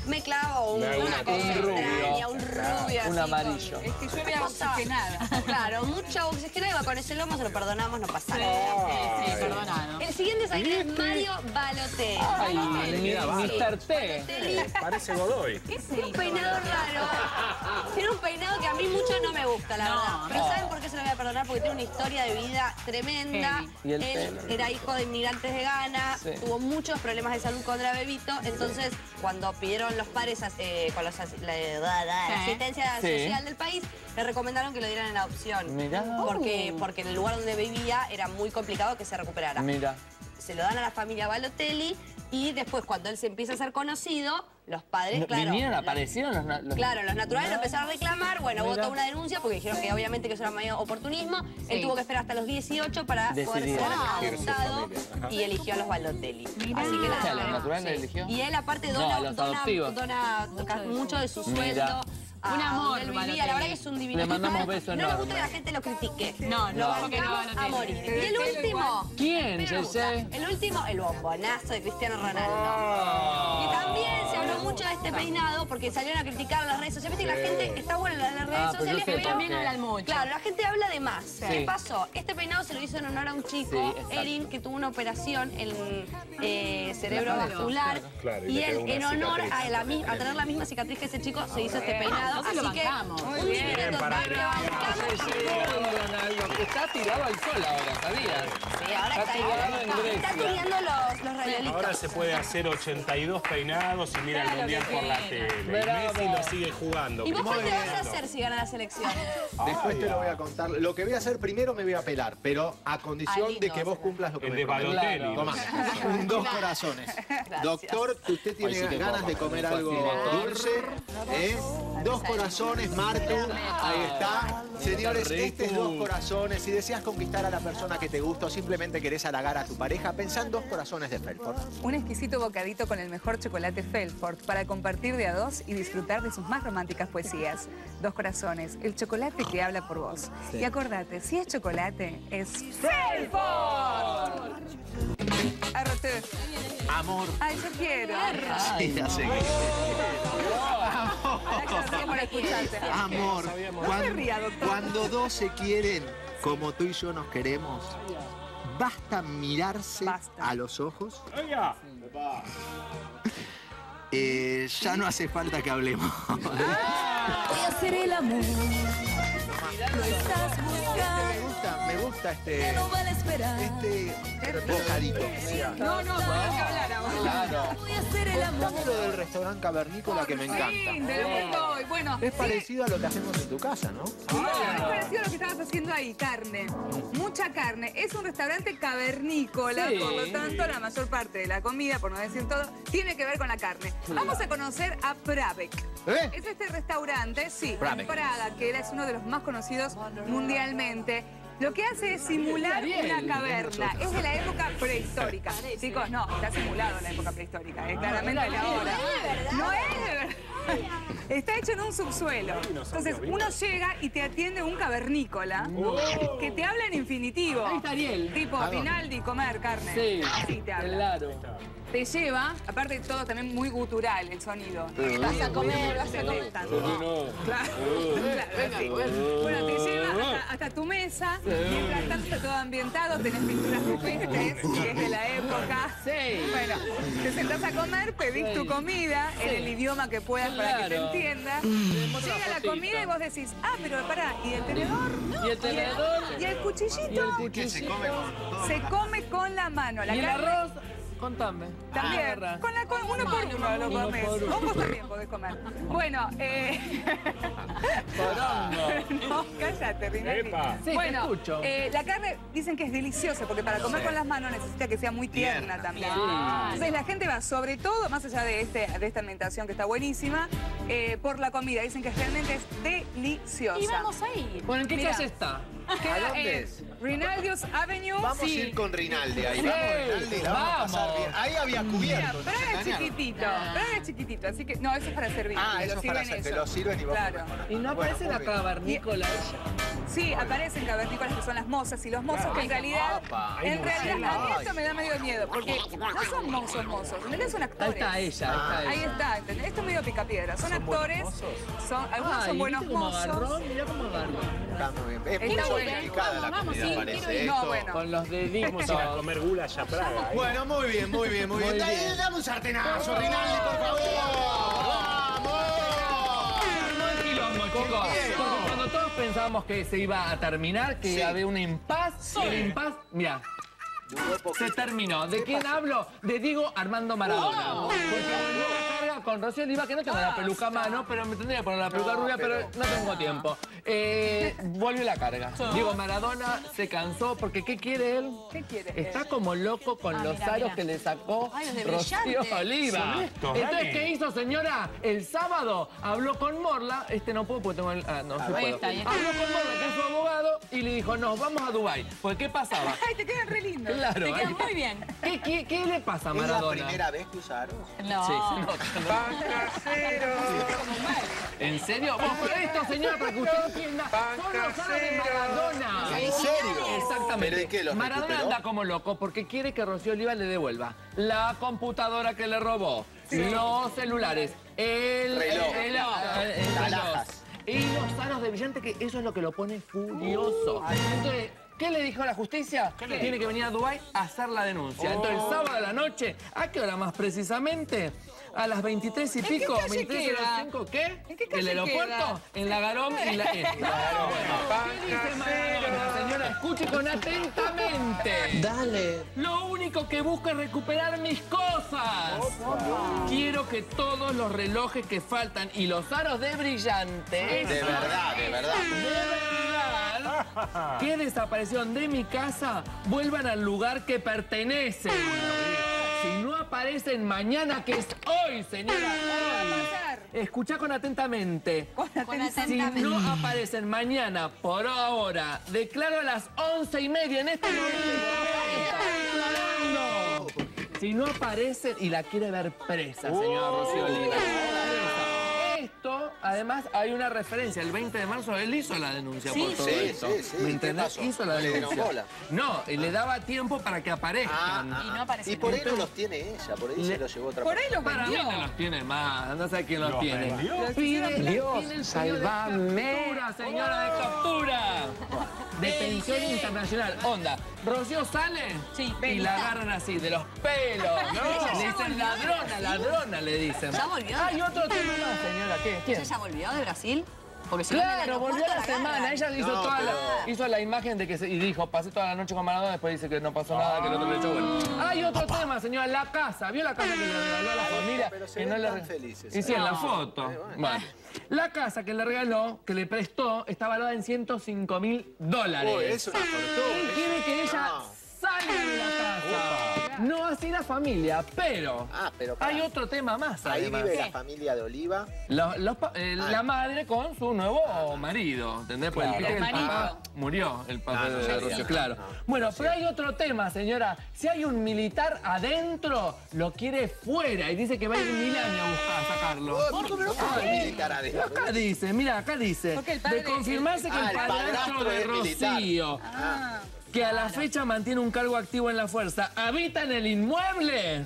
me clavo una cosa extraña, un rubio así. Un amarillo. Es que yo había oxigenada. Claro, mucha oxigenada, con ese lomo se lo perdonamos, no pasa nada. Sí, perdonado. El siguiente es aquí, Mario Balotelli. Ay, Mr. T. Parece Godoy. Tiene un peinado raro. Tiene un peinado que a mí mucho no me gusta, la verdad. Pero ¿saben por qué se lo voy a perdonar? Porque tiene una historia de vida tremenda. Él era hijo de inmigrantes de Ghana, tuvo muchos problemas de salud cuando era bebito. Entonces, cuando pidieron los padres con la asistencia social del país, le recomendaron que lo dieran en adopción. Mirá. Porque en el lugar donde vivía era muy complicado que se recuperara. Mira. Se lo dan a la familia Balotelli y después, cuando él se empieza a ser conocido, los padres, claro... ¿Vinieron, aparecieron los Claro, los naturales lo empezaron a reclamar. Bueno, hubo toda una denuncia porque dijeron que obviamente que eso era medio oportunismo. Él tuvo que esperar hasta los 18 para poder ser adoptado y eligió a los Balotelli. Así que nada. ¿Los naturales eligió? Y él aparte dona mucho de su sueldo. Un amor, él vivía, la verdad que es un divino. Le mandamos besos No nos gusta que la gente lo critique. No, porque no a morir. Y el último. ¿Quién, Jesse? El último, el bombonazo de Cristiano Ronaldo. Y también se habló mucho de este peinado porque salieron a criticar en las redes sociales. Viste que la gente está buena en las redes sociales, pero también hablan mucho. Claro, la gente habla de más. ¿Qué pasó? Este peinado se lo hizo en honor a un chico, Erin, que tuvo una operación en cerebro vascular. Y él, en honor a tener la misma cicatriz que ese chico, se hizo este peinado. Así que un divino total. Que está tirado al sol ahora, ¿sabías? Sí, ahora está estudiando los radialistas. Ahora se puede hacer 82 peinados y mira el mundial por la tele. Y Messi lo sigue jugando. ¿Y vos qué te vas a hacer si gana la selección? Después te lo voy a contar. Lo que voy a hacer primero me voy a pelar, pero a condición de que vos cumplas lo que me prometes. Balotelli. Tomá, 2 corazones. Doctor, usted tiene ganas de comer algo dulce. 2 corazones, Martu. Ahí está. Señores, este es 2 corazones. Si deseas conquistar a la persona que te gusta o simplemente querés halagar a tu pareja, pensá en 2 corazones de Felford. Un exquisito bocadito con el mejor chocolate Felford para compartir de a 2 y disfrutar de sus más románticas poesías. 2 corazones, el chocolate que habla por vos. Y acordate, si es chocolate, es Felford. RT. Amor. Ay, yo quiero. Sí, ya sé. Amor. Cuando 2 se quieren como tú y yo nos queremos, basta mirarse a los ojos. Ya no hace falta que hablemos. Voy a hacer el amor. Lo estás buscando. Me gusta este no vale esperar. bocadito. No hay que hablar ahora. Claro. Voy a hacer el amor. Contame lo del restaurante cavernícola que me encanta. Sí, del mundo hoy. Bueno, es parecido a lo que hacemos en tu casa, ¿no? Es parecido a lo que estabas haciendo ahí, carne. Mucha carne. Es un restaurante cavernícola, por lo tanto, la mayor parte de la comida, por no decir todo, tiene que ver con la carne. Vamos a conocer a Pravec. Es este restaurante, en Praga, que es uno de los más conocidos mundialmente. Lo que hace es simular una caverna. Es de la época prehistórica. Chicos, no, está simulado en la época prehistórica. Es claramente de ahora. No es de verdad. Está hecho en un subsuelo. Entonces, uno llega y te atiende un cavernícola que te habla en infinitivo. Ahí está Ariel. Tipo, Rinaldi, comer carne. Sí, así te habla. claro. Te lleva, aparte de todo, también muy gutural el sonido. Vas a comer, vas a comer. Claro, sí. Bueno, te lleva hasta tu mesa. Mientras tanto está todo ambientado, tenés pinturas rupestres, que es de la época. Bueno, te sentás a comer, pedís tu comida en el idioma que puedas para que te entienda. Llega la comida y vos decís, pero pará, ¿y el tenedor? ¿Y el tenedor? ¿Y el cuchillito? Que se come con todo. Se come con la mano. ¿Y el arroz? Contame. También, uno por uno lo comes. Vos también podés comer. Bueno, no, cállate, Rinaldi. Bueno, la carne dicen que es deliciosa porque para comer con las manos necesita que sea muy tierna también. Entonces la gente va sobre todo, más allá de esta ambientación que está buenísima, por la comida. Dicen que realmente es deliciosa. Y vamos ahí. Bueno, ¿en qué calle está? ¿A dónde es? Rinaldi's Avenue. Vamos a ir con Rinaldi ahí. Sí. Vamos, Rinaldi, la vamos a pasar bien. Ahí había cubierto. Pero es chiquitito, así que no, eso es para servir. Eso es para hacer, te lo sirven y vamos. Claro. Y no aparece la cavernícola ella. Sí, aparecen cavernícolas que son las mozas y los mozos que en realidad a mí esto me da medio miedo, porque no son mozos, en realidad son actores. Ahí está ella, Ahí está, ¿entendés? Esto es medio picapiedra, son actores, algunos son buenos mozos. Mirá cómo agarró. Está muy bien. Es muy Está bueno. sofisticada la comida, parece. No, Esto. bueno. Con los deditos. Vamos a ir a comer gula allá a Praga. Bueno, muy bien. Dame un sartenazo, Rinaldi, por favor. ¡Vamos! Chicos, porque cuando todos pensábamos que se iba a terminar, que había un impasse, el impasse, mira, se terminó. ¿De quién hablo? De Diego Armando Maradona. Porque volvió la carga con Rocío Oliva, que no tengo la peluca a mano, pero me tendría que poner la peluca rubia, pero no tengo tiempo. Volvió la carga. Diego Maradona se cansó, porque ¿qué quiere él? ¿Qué quiere? Está como loco con los aros que le sacó Rocío Oliva. Entonces, ¿qué hizo, señora? El sábado habló con Morla. No puedo porque tengo el... no, sí puedo. Habló con Morla, que es su abogado, y le dijo, nos vamos a Dubái. Porque ¿qué pasaba? Ay, te quedan re lindos. Claro. Te queda muy bien. ¿Qué le pasa a Maradona? ¿Es la primera vez que usaron? No. Sí, se nota, ¿no? ¿En serio? Vos, pero esto, señora, para que usted entienda, son los aros de Maradona. ¿En serio? Exactamente. ¿Pero de qué los Maradona recuperó? anda como loco porque quiere que Rocío Oliva le devuelva la computadora que le robó, los celulares, el reloj, y los aros de brillante, que eso es lo que lo pone furioso. Entonces, ¿qué le dijo la justicia? Que tiene que venir a Dubái a hacer la denuncia. Entonces, el sábado a la noche, ¿a qué hora más precisamente? A las 23 y pico, 23:05, ¿qué? ¿En qué calle ¿El aeropuerto? queda? En la Garón y la ¿Qué dice Maradona, señora? Escuche con atentamente. Dale. Lo único que busco es recuperar mis cosas. Quiero que todos los relojes que faltan y los aros de brillantes... De verdad. De verdad, que desaparecieron de mi casa, vuelvan al lugar que pertenecen. Si no aparecen mañana, que es hoy, señora, hoy. Escuchá con atentamente. Si no aparecen mañana, por ahora, declaro a las 11:30 en este momento. Si no aparecen y la quiere ver presa, señora Rocío Oliva. Esto, además, hay una referencia. El 20 de marzo él hizo la denuncia por todo esto. ¿Me entendés? Hizo la denuncia. No, y le daba tiempo para que aparezcan. Y no aparecen. Y por ahí no los tiene ella, por ahí se los llevó otra Por ahí los Para mí vendió. no los tiene más, no sé quién los tiene. Dios, ¡Salvame! Señora de captura. De pensión internacional. Onda, Rocío sale y la agarran así, de los pelos. Le dicen ladrona, le dicen. ¿Ya volvió? Hay otro tema más, señora. ¿Qué? ¿Quién? ¿Ella ya volvió de Brasil? Porque si no, en el Claro, volvió aeropuerto la semana. agarran. Ella hizo, hizo la imagen de que y dijo, pasé toda la noche con Maradona, después dice que no pasó nada, que el otro le echó bueno. Hay otro tema, señora, la casa. ¿Vio la casa que le regaló a la familia? Pero se Que ven no tan le... felices. Y sí, en la foto. Bueno. La casa que le regaló, que le prestó, está valuada en $105.000. Uy, es una fortuna. Él quiere que ella salga de la casa. No así la familia, pero hay otro tema más. Ahí además. vive la familia de Oliva. La madre con su nuevo marido, ¿entendés? Porque el papá murió, el papá de Rocío, claro. Bueno, pero hay otro tema, señora. Si hay un militar adentro, lo quiere fuera y dice que va a ir 1000 años a buscar, a sacarlo. ¿Cómo hay militar adentro? Acá dice, mira, acá dice, de confirmarse que el padrastro de Rocío, que a la fecha mantiene un cargo activo en la fuerza, habita en el inmueble.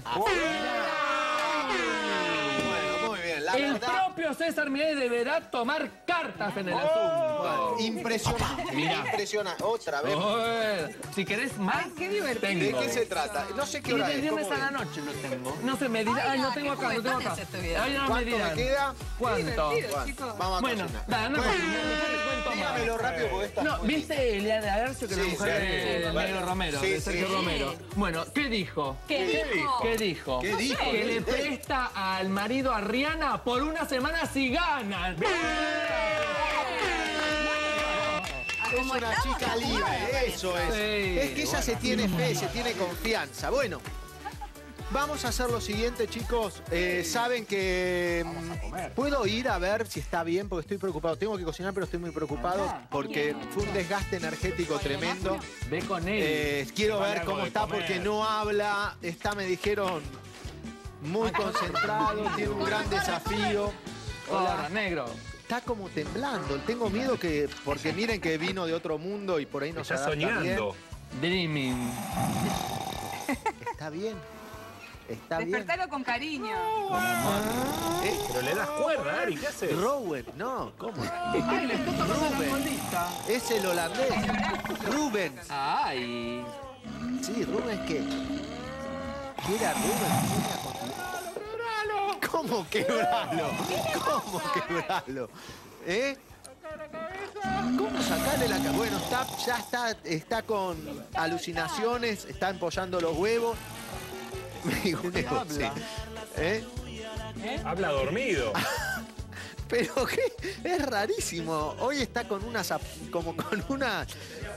Muy bien, la El verdad. propio César Milei deberá tomar cartas en el asunto. Impresionante. Mirá. Impresionante. Otra vez. Si querés más, qué divertido. ¿De qué se trata? No sé qué Y hora del es. viernes ¿Cómo a la es? noche lo tengo. No sé, me dirán. Ay, no tengo acá, no tengo acá. Ay, no me ¿Cuánto dirán. me queda? ¿Cuánto? Vamos a Bueno, cocinar. nada, no cuento más. Dígamelo rápido porque esta. No, ¿viste Eliana Garcio, que es la mujer de Negro Romero, de Sergio Romero? Bueno, ¿qué dijo? ¿Qué dijo? ¿Qué dijo? ¿Qué dijo? Que le presta al marido a Rihanna por una semana si ganan. Es una chica libre, eso es. Sí. Es que ella se tiene fe, se tiene confianza. Bueno, Vamos a hacer lo siguiente, chicos. Saben que puedo ir a ver si está bien, porque estoy preocupado. Tengo que cocinar, pero estoy muy preocupado porque fue un desgaste energético tremendo. Ve con él. Quiero ver cómo está porque no habla. Está, me dijeron, muy concentrado. Tiene un gran desafío. Hola, negro. Está como temblando. Tengo miedo que... Porque miren que vino de otro mundo y por ahí no se adapta bien. Está soñando. Dreaming. Está bien. Está bien. Despertalo con cariño. Pero le das cuerda, Ari, ¿qué haces? Rowan, no, ¿cómo? Ay, le está tocando la Rubén. fondita. Es el holandés. Rubén. Ay. Sí, Rubén, ¿qué? ¿Qué era Rubén? ¿Cómo quebrarlo? ¿Cómo quebrarlo? ¿Cómo sacarle la cabeza? Bueno, está con alucinaciones, está empollando los huevos. Mi huevo, sí. Habla dormido. Pero qué, es rarísimo. Hoy está con una como con una.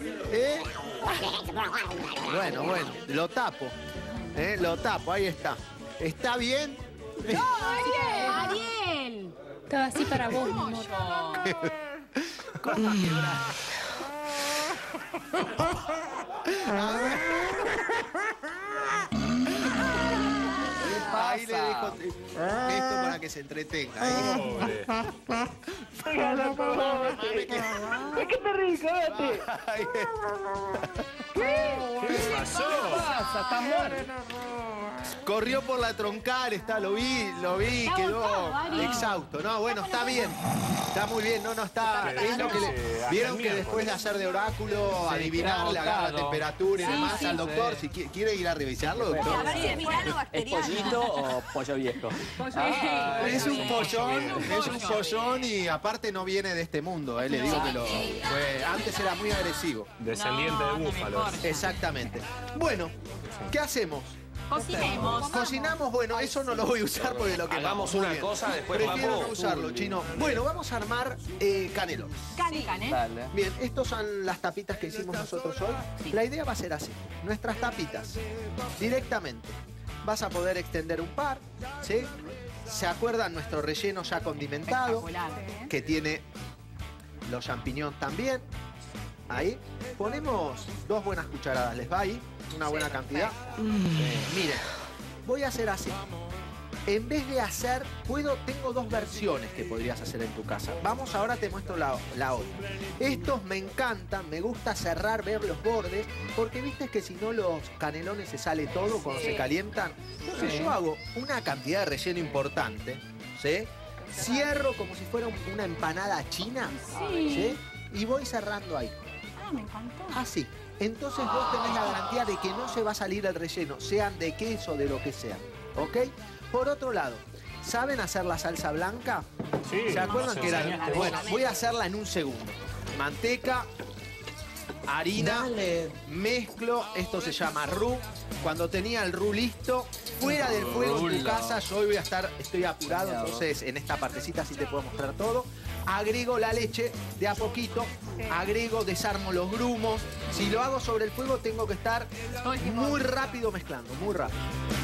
Bueno, lo tapo. Lo tapo, ahí está. ¿Está bien? ¡No, Ariel! ¡Ariel! Estaba así para vos, mi amor. ¿Cómo quebrar? A ver. Ahí le dejo esto para que se entretenga. Pobre. Es que te rico, vete. ¿Qué pasó? ¿Qué pasa? Está muerto. Corrió por la troncal, lo vi, quedó exhausto. No, bueno, está bien. Está muy bien, no está. Es lo que vieron que después de hacer de oráculo, adivinar, le agarra la temperatura y demás al doctor. Si quiere ir a revisarlo, doctor. A ver si es milano bacteriano. ¿Es pollito o pollo viejo? Es un pollón y aparte no viene de este mundo. Le digo que antes era muy agresivo. Descendiente de búfalo. Exactamente. Bueno, ¿qué hacemos? Cocinemos. Cocinamos, bueno, eso no lo voy a usar porque lo que Hagamos una cosa, después prefiero vamos. no usarlo, chino. Bueno, vamos a armar canelones. Cane. Dale. Bien, estos son las tapitas que hicimos nosotros hoy. La idea va a ser así. Nuestras tapitas, directamente. Vas a poder extender un par, ¿sí? ¿Se acuerdan nuestro relleno ya condimentado? Que tiene los champiñones también. Ahí. Ponemos 2 buenas cucharadas, ¿les va ahí? Una buena cantidad. Miren, voy a hacer así. En vez de hacer, tengo 2 versiones que podrías hacer en tu casa. Vamos, ahora te muestro la otra. Estos me encantan, me gusta cerrar, ver los bordes, porque viste que si no los canelones se sale todo cuando se calientan. Entonces yo hago una cantidad de relleno importante, ¿sí? Cierro como si fuera una empanada china, ¿sí? Y voy cerrando ahí. Me encantó. Así. Entonces vos tenés la garantía de que no se va a salir el relleno, sean de queso, de lo que sea. ¿Ok? Por otro lado, ¿saben hacer la salsa blanca? Sí. ¿Se acuerdan que era? Bueno, voy a hacerla en un segundo. Manteca, harina, mezclo, esto se llama roux. Cuando tenía el roux listo, fuera del fuego en tu casa, yo hoy estoy apurado, entonces en esta partecita sí te puedo mostrar todo. Agrego la leche de a poquito, desarmo los grumos. Si lo hago sobre el fuego tengo que estar muy rápido mezclando, muy rápido.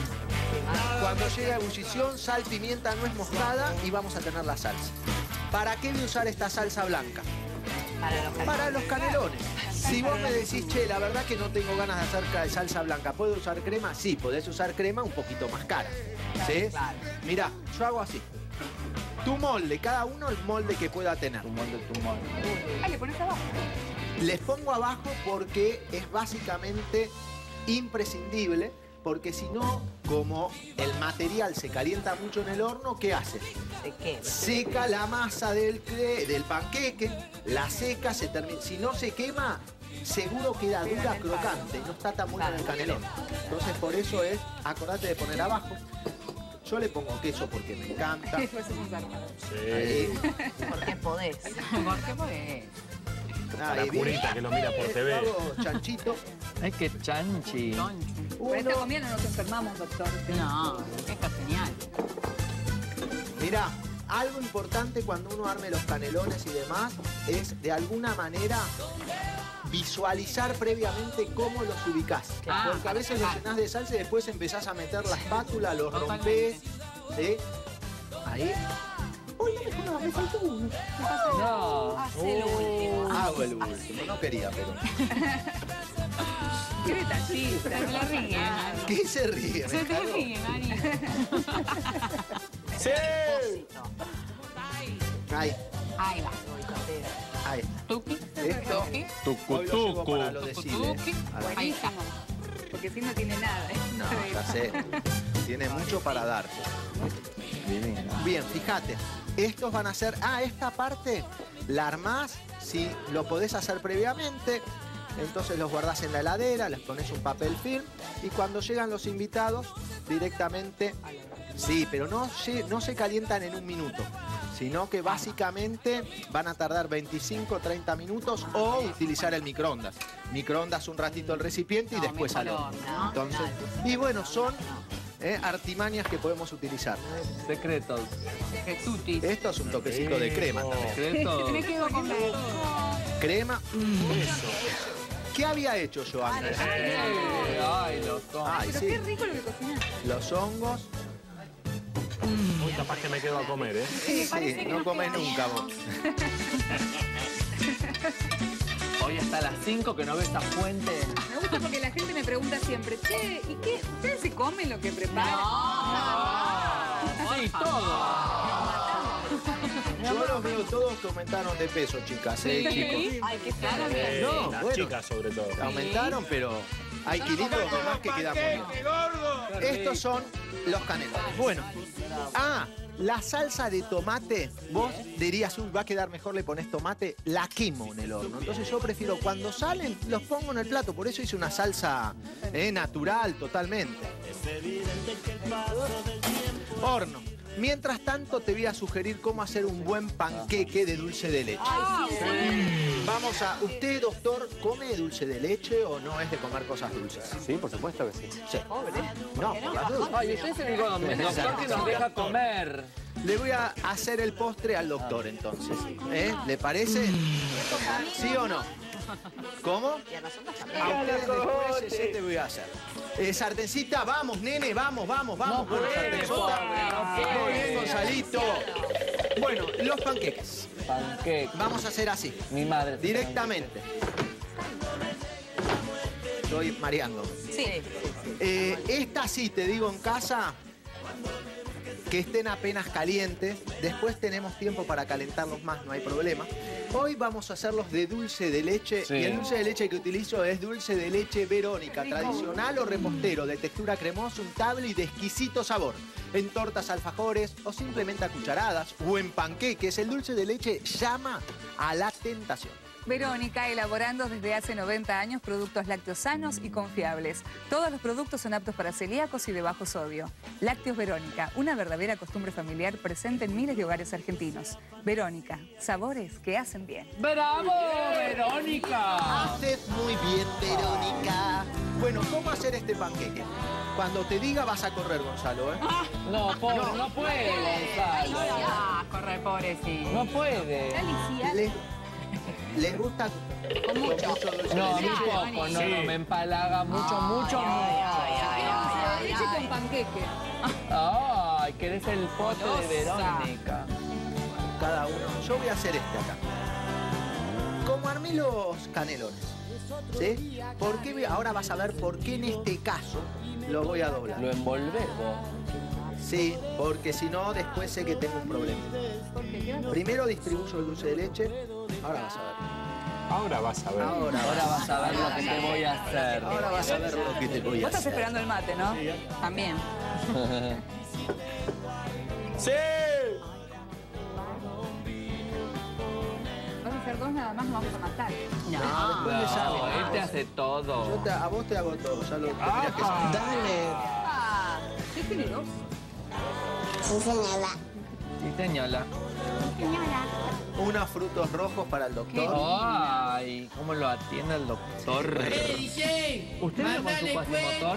Cuando llegue a ebullición, sal, pimienta, nuez moscada y vamos a tener la salsa. ¿Para qué voy a usar esta salsa blanca? Para los canelones. Si vos me decís, che, la verdad que no tengo ganas de hacer salsa blanca, ¿puedo usar crema? Sí, podés usar crema un poquito más cara. ¿Sí? Mirá, yo hago así. Tu molde, cada uno el molde que pueda tener. Tu molde. ¿Le pones abajo? Les pongo abajo porque es básicamente imprescindible, porque si no, como el material se calienta mucho en el horno, ¿qué hace? Seca la masa del panqueque, la seca, se termina. Si no se quema, seguro queda dura, crocante, no está tan bueno en el canelón. Entonces por eso acordate de poner abajo. Yo le pongo queso porque me encanta. Sí. Porque podés. Porque podés. La curita que lo mira por TV. Chanchito. Ay, qué chanchi. Por esta comida no nos enfermamos, doctor. No, está genial. Mirá, algo importante cuando uno arme los canelones y demás es de alguna manera visualizar previamente cómo los ubicás. Porque a veces los llenás de salsa y después empezás a meter la espátula, los rompés. ¿Sí? Ahí. Uy, no me faltó uno. No. Hacé lo último. Hago el último, no quería, pero... Qué detallista, se la ríe. ¿Qué se ríe? Se te ríe, Mari. ¡Sí! Ahí. Ahí va. Ahí. Tuki. Esto. Tucu, Hoy lo llevo tucu. para lo de Chile. A ver. Ahí está. Porque si no tiene nada, ¿eh? No, ya sé. Tiene mucho para darte. Bien, fíjate. Estos van a ser... esta parte la armás, si lo podés hacer previamente. Entonces los guardás en la heladera, les pones un papel film y cuando llegan los invitados, directamente... Sí, pero no se calientan en un minuto, sino que básicamente van a tardar 25 o 30 minutos o utilizar el microondas. Microondas un ratito el recipiente y después al horno. Entonces, y bueno, son artimañas que podemos utilizar. Secretos. Esto es un toquecito de crema también. Secretos. Me quedo con eso. Crema. Eso. ¿Qué había hecho yo antes? Ay, los hongos. Ay, Pero sí. qué rico lo que cocinaste. Los hongos. Uy, capaz que me quedo a comer, ¿eh? Sí, no comes nunca vos. Hoy hasta las 5 que no veo esta fuente. Me gusta porque la gente me pregunta siempre, che, ¿y qué? ¿Ustedes se comen lo que preparan? Sí, todo. Yo los veo todos que aumentaron de peso, chicas, chicos. Ay, qué feo. No, las bueno, chicas sobre todo. aumentaron, pero hay kilitos de más que quedan muy bien. Estos son los canelones. Bueno, la salsa de tomate, vos dirías, va a quedar mejor, le pones tomate, la quemo en el horno. Entonces yo prefiero, cuando salen, los pongo en el plato. Por eso hice una salsa natural totalmente. Horno. Mientras tanto, te voy a sugerir cómo hacer un buen panqueque de dulce de leche. Vamos a... ¿Usted, doctor, come dulce de leche o no es de comer cosas dulces? Sí, por supuesto que sí. Sí. No, por las dudas. Ay, usted es el único doctor que nos deja comer. Le voy a hacer el postre al doctor, entonces. ¿Le parece? ¿Sí o no? ¿Cómo? A ustedes después te voy a hacer. Sartencita, vamos, nene, vamos. Bueno, sartencita. Muy bien, Gonzalito. Bueno, los panqueques. Vamos a hacer así. Mi madre. Directamente. Estoy mareando. Sí. Esta sí, te digo, en casa, que estén apenas calientes. Después tenemos tiempo para calentarlos más, no hay problema. Hoy vamos a hacerlos de dulce de leche. Sí. Y el dulce de leche que utilizo es dulce de leche Verónica, tradicional o repostero, de textura cremosa, untable y de exquisito sabor. En tortas, alfajores o simplemente a cucharadas o en panqueques, el dulce de leche llama a la tentación. Verónica, elaborando desde hace 90 años productos lácteos sanos y confiables. Todos los productos son aptos para celíacos y de bajo sodio. Lácteos Verónica, una verdadera costumbre familiar presente en miles de hogares argentinos. Verónica, sabores que hacen bien. ¡Bravo, Verónica! Haces muy bien, Verónica. Bueno, ¿cómo hacer este panqueque? Cuando te diga vas a correr, Gonzalo, ¿eh? No, pobre, no puede, Gonzalo. Corre, pobrecito. No puede. ¿Les gusta con mucho dulce de No, a mí leche? poco, no, me empalaga mucho. Leche con panqueque. Ay, querés el pote de Verónica. Cada uno. Yo voy a hacer este acá. Como armé los canelones, ¿sí? ¿Por qué? Ahora vas a ver por qué en este caso lo voy a doblar. ¿Lo envolvés vos? Sí, porque si no, después sé que tengo un problema. Primero distribuyo el dulce de leche. Ahora vas a ver. Ahora vas a ver. Ahora vas a ver lo que te voy a hacer. Ahora vas a ver lo que te voy a Vos estás hacer. esperando el mate, ¿no? También. ¡Sí! Vas a hacer dos nada más, nos vamos a matar. No, después le sabe. No, él te hace todo. A vos te hago todo, ya lo tendrías que saber. Dale. Qué generoso. Sí, señora. Sí, señora. señora. Unos frutos rojos para el doctor. Ay, ¿cómo lo atiende el doctor? ¿Usted vino con su cuatrimotor?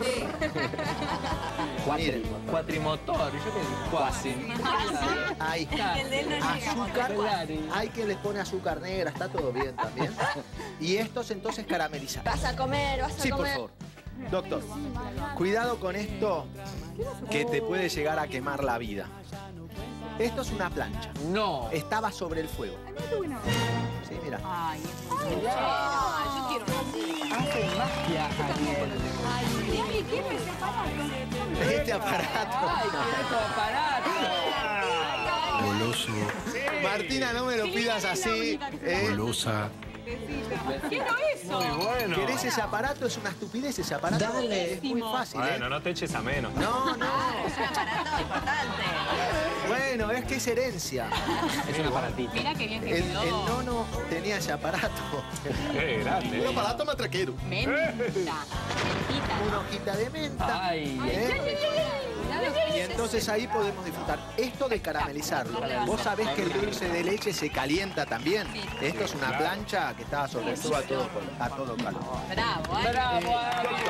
Cuatrimotor, yo qué digo, cuasi. Ahí está. Azúcar. Hay quien les pone azúcar negra, está todo bien también. Y estos entonces caramelizan. Vas a comer, vas a Sí, por comer. favor. Doctor, cuidado con esto que te puede llegar a quemar la vida. Esto es una plancha. No. Estaba sobre el fuego. Sí, mira. Ay, yo quiero Hace magia, Ariel. Ay, quiero ese aparato. Este aparato. Ay, quiero este aparato. Goloso. Martina, no me lo pidas así. Golosa. quiero eso. Muy bueno. ¿Querés ese aparato? Es una estupidez ese aparato. Dale. Es muy fácil, Bueno, no te eches a menos. No, no. Es un aparato importante. Bueno, es que es herencia. Es un aparatito. Mira qué bien te El quedó. nono tenía ese aparato. Qué grande. Un aparato matraquero. Menta. Mentita. Una hojita de menta. Ay, Y entonces ahí podemos disfrutar. Esto de caramelizarlo. Vos sabés que el dulce de leche se calienta también. Esto es una plancha que está sobre el fuego a todo calor. Bravo, ¿eh? bravo.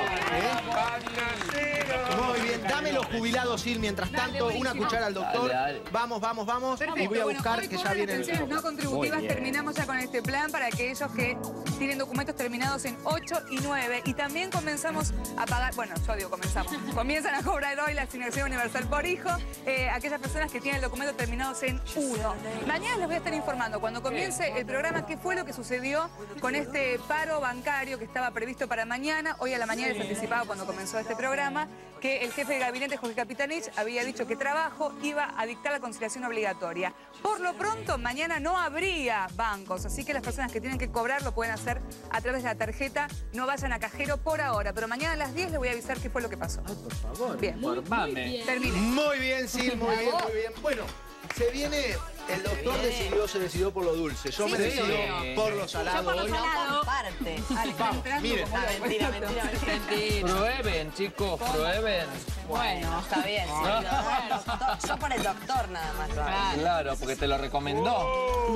Muy bien, dame los jubilados, Sil, mientras tanto, una cuchara al doctor. Dale. Vamos, vamos, vamos. Perfecto. Y voy a Bueno, buscar hoy que por ya las viene pensiones el... no contributivas Muy bien. terminamos ya con este plan para aquellos que tienen documentos terminados en 8 y 9. Y también comenzamos a pagar, bueno, yo digo comenzamos, comienzan a cobrar hoy la asignación universal por hijo, aquellas personas que tienen documentos terminados en 1. Mañana les voy a estar informando cuando comience el programa qué fue lo que sucedió con este paro bancario que estaba previsto para mañana. Hoy a la mañana les anticipaba cuando comenzó este programa que el jefe de gabinete, Jorge Capitanich, había dicho que Trabajo iba a dictar la conciliación obligatoria. Por lo pronto, mañana no habría bancos, así que las personas que tienen que cobrar lo pueden hacer a través de la tarjeta. No vayan a cajero por ahora, pero mañana a las 10 les voy a avisar qué fue lo que pasó. Por favor. Bien. Formame. Termine. Muy bien, Sil, muy bien, muy bien. Bueno, se viene... El doctor se decidió por lo dulce. Yo me decido por lo salado hoy. Comparte. Vamos, miren. Mentira, mentira, mentira. Prueben, chicos, prueben. Bueno, está bien. Sí, bueno, yo por el doctor nada más. lo hago. Claro, porque te lo recomendó.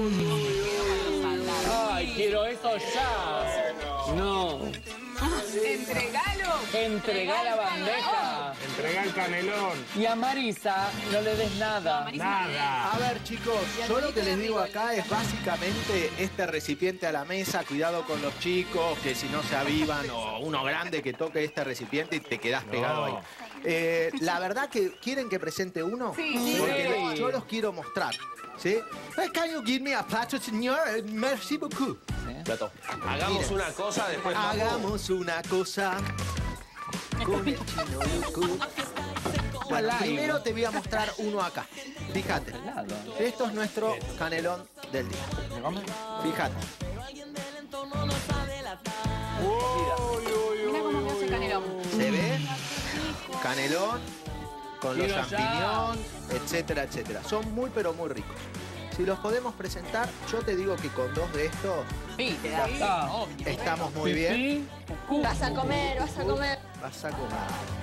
Ay, quiero eso ya. No. Entregalo. Entregá la bandeja. Entrega el canelón. Y a Marisa no le des nada. Nada. A ver, chicos, yo lo que les digo acá es básicamente este recipiente a la mesa. Cuidado con los chicos, que si no se avivan, o uno grande que toque este recipiente y te quedás pegado ahí. La verdad que quieren que presente uno, porque yo los quiero mostrar. ¿Sí? Can you give me a plato, señor? Merci beaucoup. Plato. Hagamos una cosa, después Hagamos una cosa con el chino Yucu. Bueno, primero te voy a mostrar uno acá. Fíjate. Esto es nuestro canelón del día. Fíjate. Mira cómo quedó ese canelón. ¿Se ve? Canelón con los champiñones, etcétera, etcétera. Son muy, pero muy ricos. Si los podemos presentar, yo te digo que con dos de estos estamos muy bien. Vas a comer, vas a comer. Vas a comer.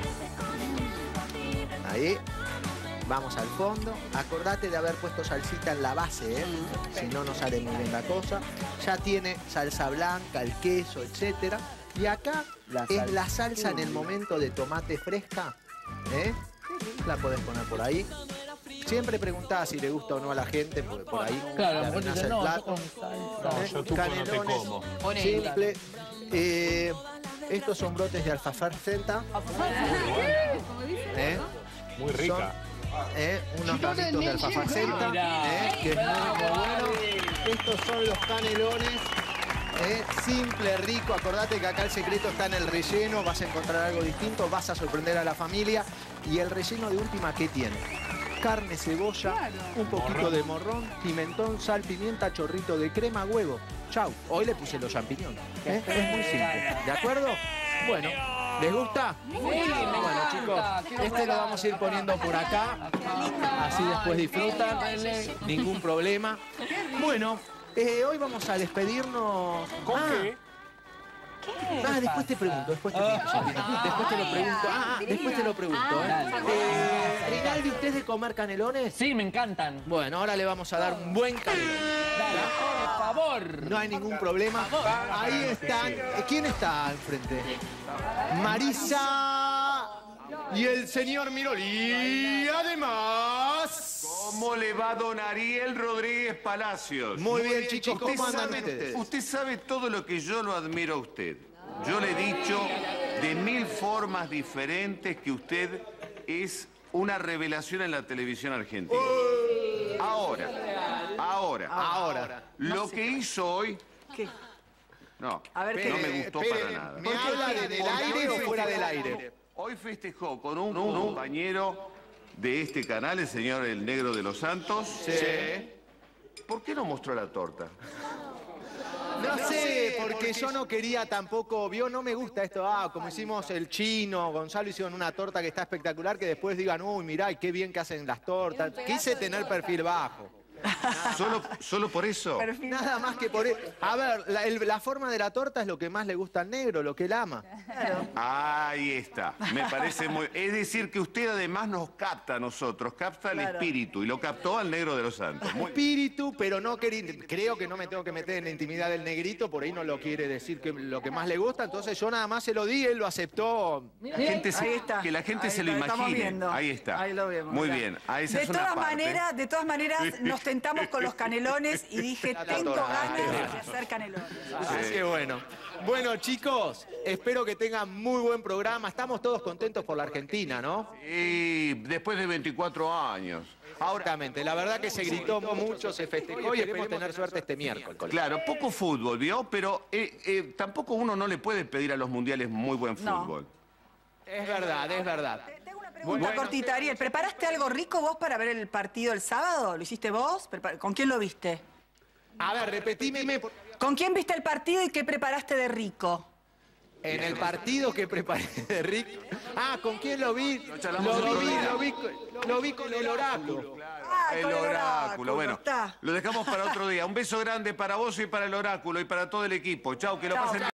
Ahí. Vamos al fondo. Acordate de haber puesto salsita en la base, ¿eh? Si no, no sale muy bien la cosa. Ya tiene salsa blanca, el queso, etcétera. Y acá es la salsa en el momento de tomate fresca, ¿eh? La podés poner por ahí. Siempre preguntá si le gusta o no a la gente, porque por ahí Claro, le a lo mejor arruinás dice, el no, plato. No, yo tuco no te como. Simple. Estos son brotes de alfafar celta. Muy rica. Unos ramitos de alfafar celta, que es muy bueno. Estos son los canelones. Simple, rico. Acordate que acá el secreto está en el relleno. Vas a encontrar algo distinto, vas a sorprender a la familia. Y el relleno de última, ¿qué tiene? Carne, cebolla, un poquito de morrón, pimentón, sal, pimienta, chorrito de crema, huevo. Chau. Hoy le puse los champiñones. Es muy simple. ¿De acuerdo? Bueno, ¿les gusta? Bueno, chicos, este lo vamos a ir poniendo por acá. Así después disfrutan. Ningún problema. Bueno, hoy vamos a despedirnos. ¿Con qué? Ah, después te pregunto, después te lo pregunto. Rinaldi, ¿usted es de comer canelones? Sí, me encantan. Bueno, ahora le vamos a dar un buen canelón. Por favor. No hay ningún problema. Ahí están. ¿Quién está enfrente? Marisa y el señor Miroli. Además... ¿Cómo le va don Ariel Rodríguez Palacios? Muy bien, chicos. ¿Cómo andan ustedes? Usted sabe todo lo que yo lo admiro a usted. Yo le he dicho de 1000 formas diferentes que usted es una revelación en la televisión argentina. Ahora. Lo que hizo hoy... ¿Qué? No, a ver, no me gustó para nada. ¿Me habla del aire o fuera del aire? Hoy festejó con un compañero de este canal, el señor El Negro de los Santos. Sí. ¿Por qué no mostró la torta? No sé, porque yo no quería tampoco, no me gusta esto, como hicimos el Chino, Gonzalo hicieron una torta que está espectacular, que después digan, uy, mirá, y qué bien que hacen las tortas. Quise tener perfil bajo. ¿Solo por eso? Nada más que por eso. A ver, la forma de la torta es lo que más le gusta al negro, lo que él ama. Ahí está, me parece muy... Es decir, que usted además nos capta a nosotros, capta el espíritu, y lo captó al Negro de los Santos. Espíritu, pero no creo que no me tengo que meter en la intimidad del negrito, por ahí no lo quiere decir que lo que más le gusta, entonces yo nada más se lo di, él lo aceptó. Ahí está. Que la gente se lo imagine. Ahí está. Ahí lo vemos. Muy bien. De todas maneras, nos tentamos con los canelones y dije, tengo ganas de hacer canelones. Así que bueno. Bueno, chicos, espero que tengan muy buen programa. Estamos todos contentos por la Argentina, ¿no? Y después de 24 años. Exactamente. La verdad que se gritó mucho, se festejó y esperemos tener suerte este miércoles. Claro, poco fútbol, ¿vio? Pero tampoco uno no le puede pedir a los mundiales muy buen fútbol. Es verdad, es verdad. Pregunta cortita, Ariel, ¿preparaste algo rico vos para ver el partido el sábado? ¿Lo hiciste vos? ¿Con quién lo viste? A ver, repetime. ¿Con quién viste el partido y qué preparaste de rico? En el partido que preparé de rico... ¿con quién lo vi? Lo vi con el oráculo. El oráculo, bueno. Lo dejamos para otro día. Un beso grande para vos y para el oráculo y para todo el equipo. Chau, que lo pasen bien.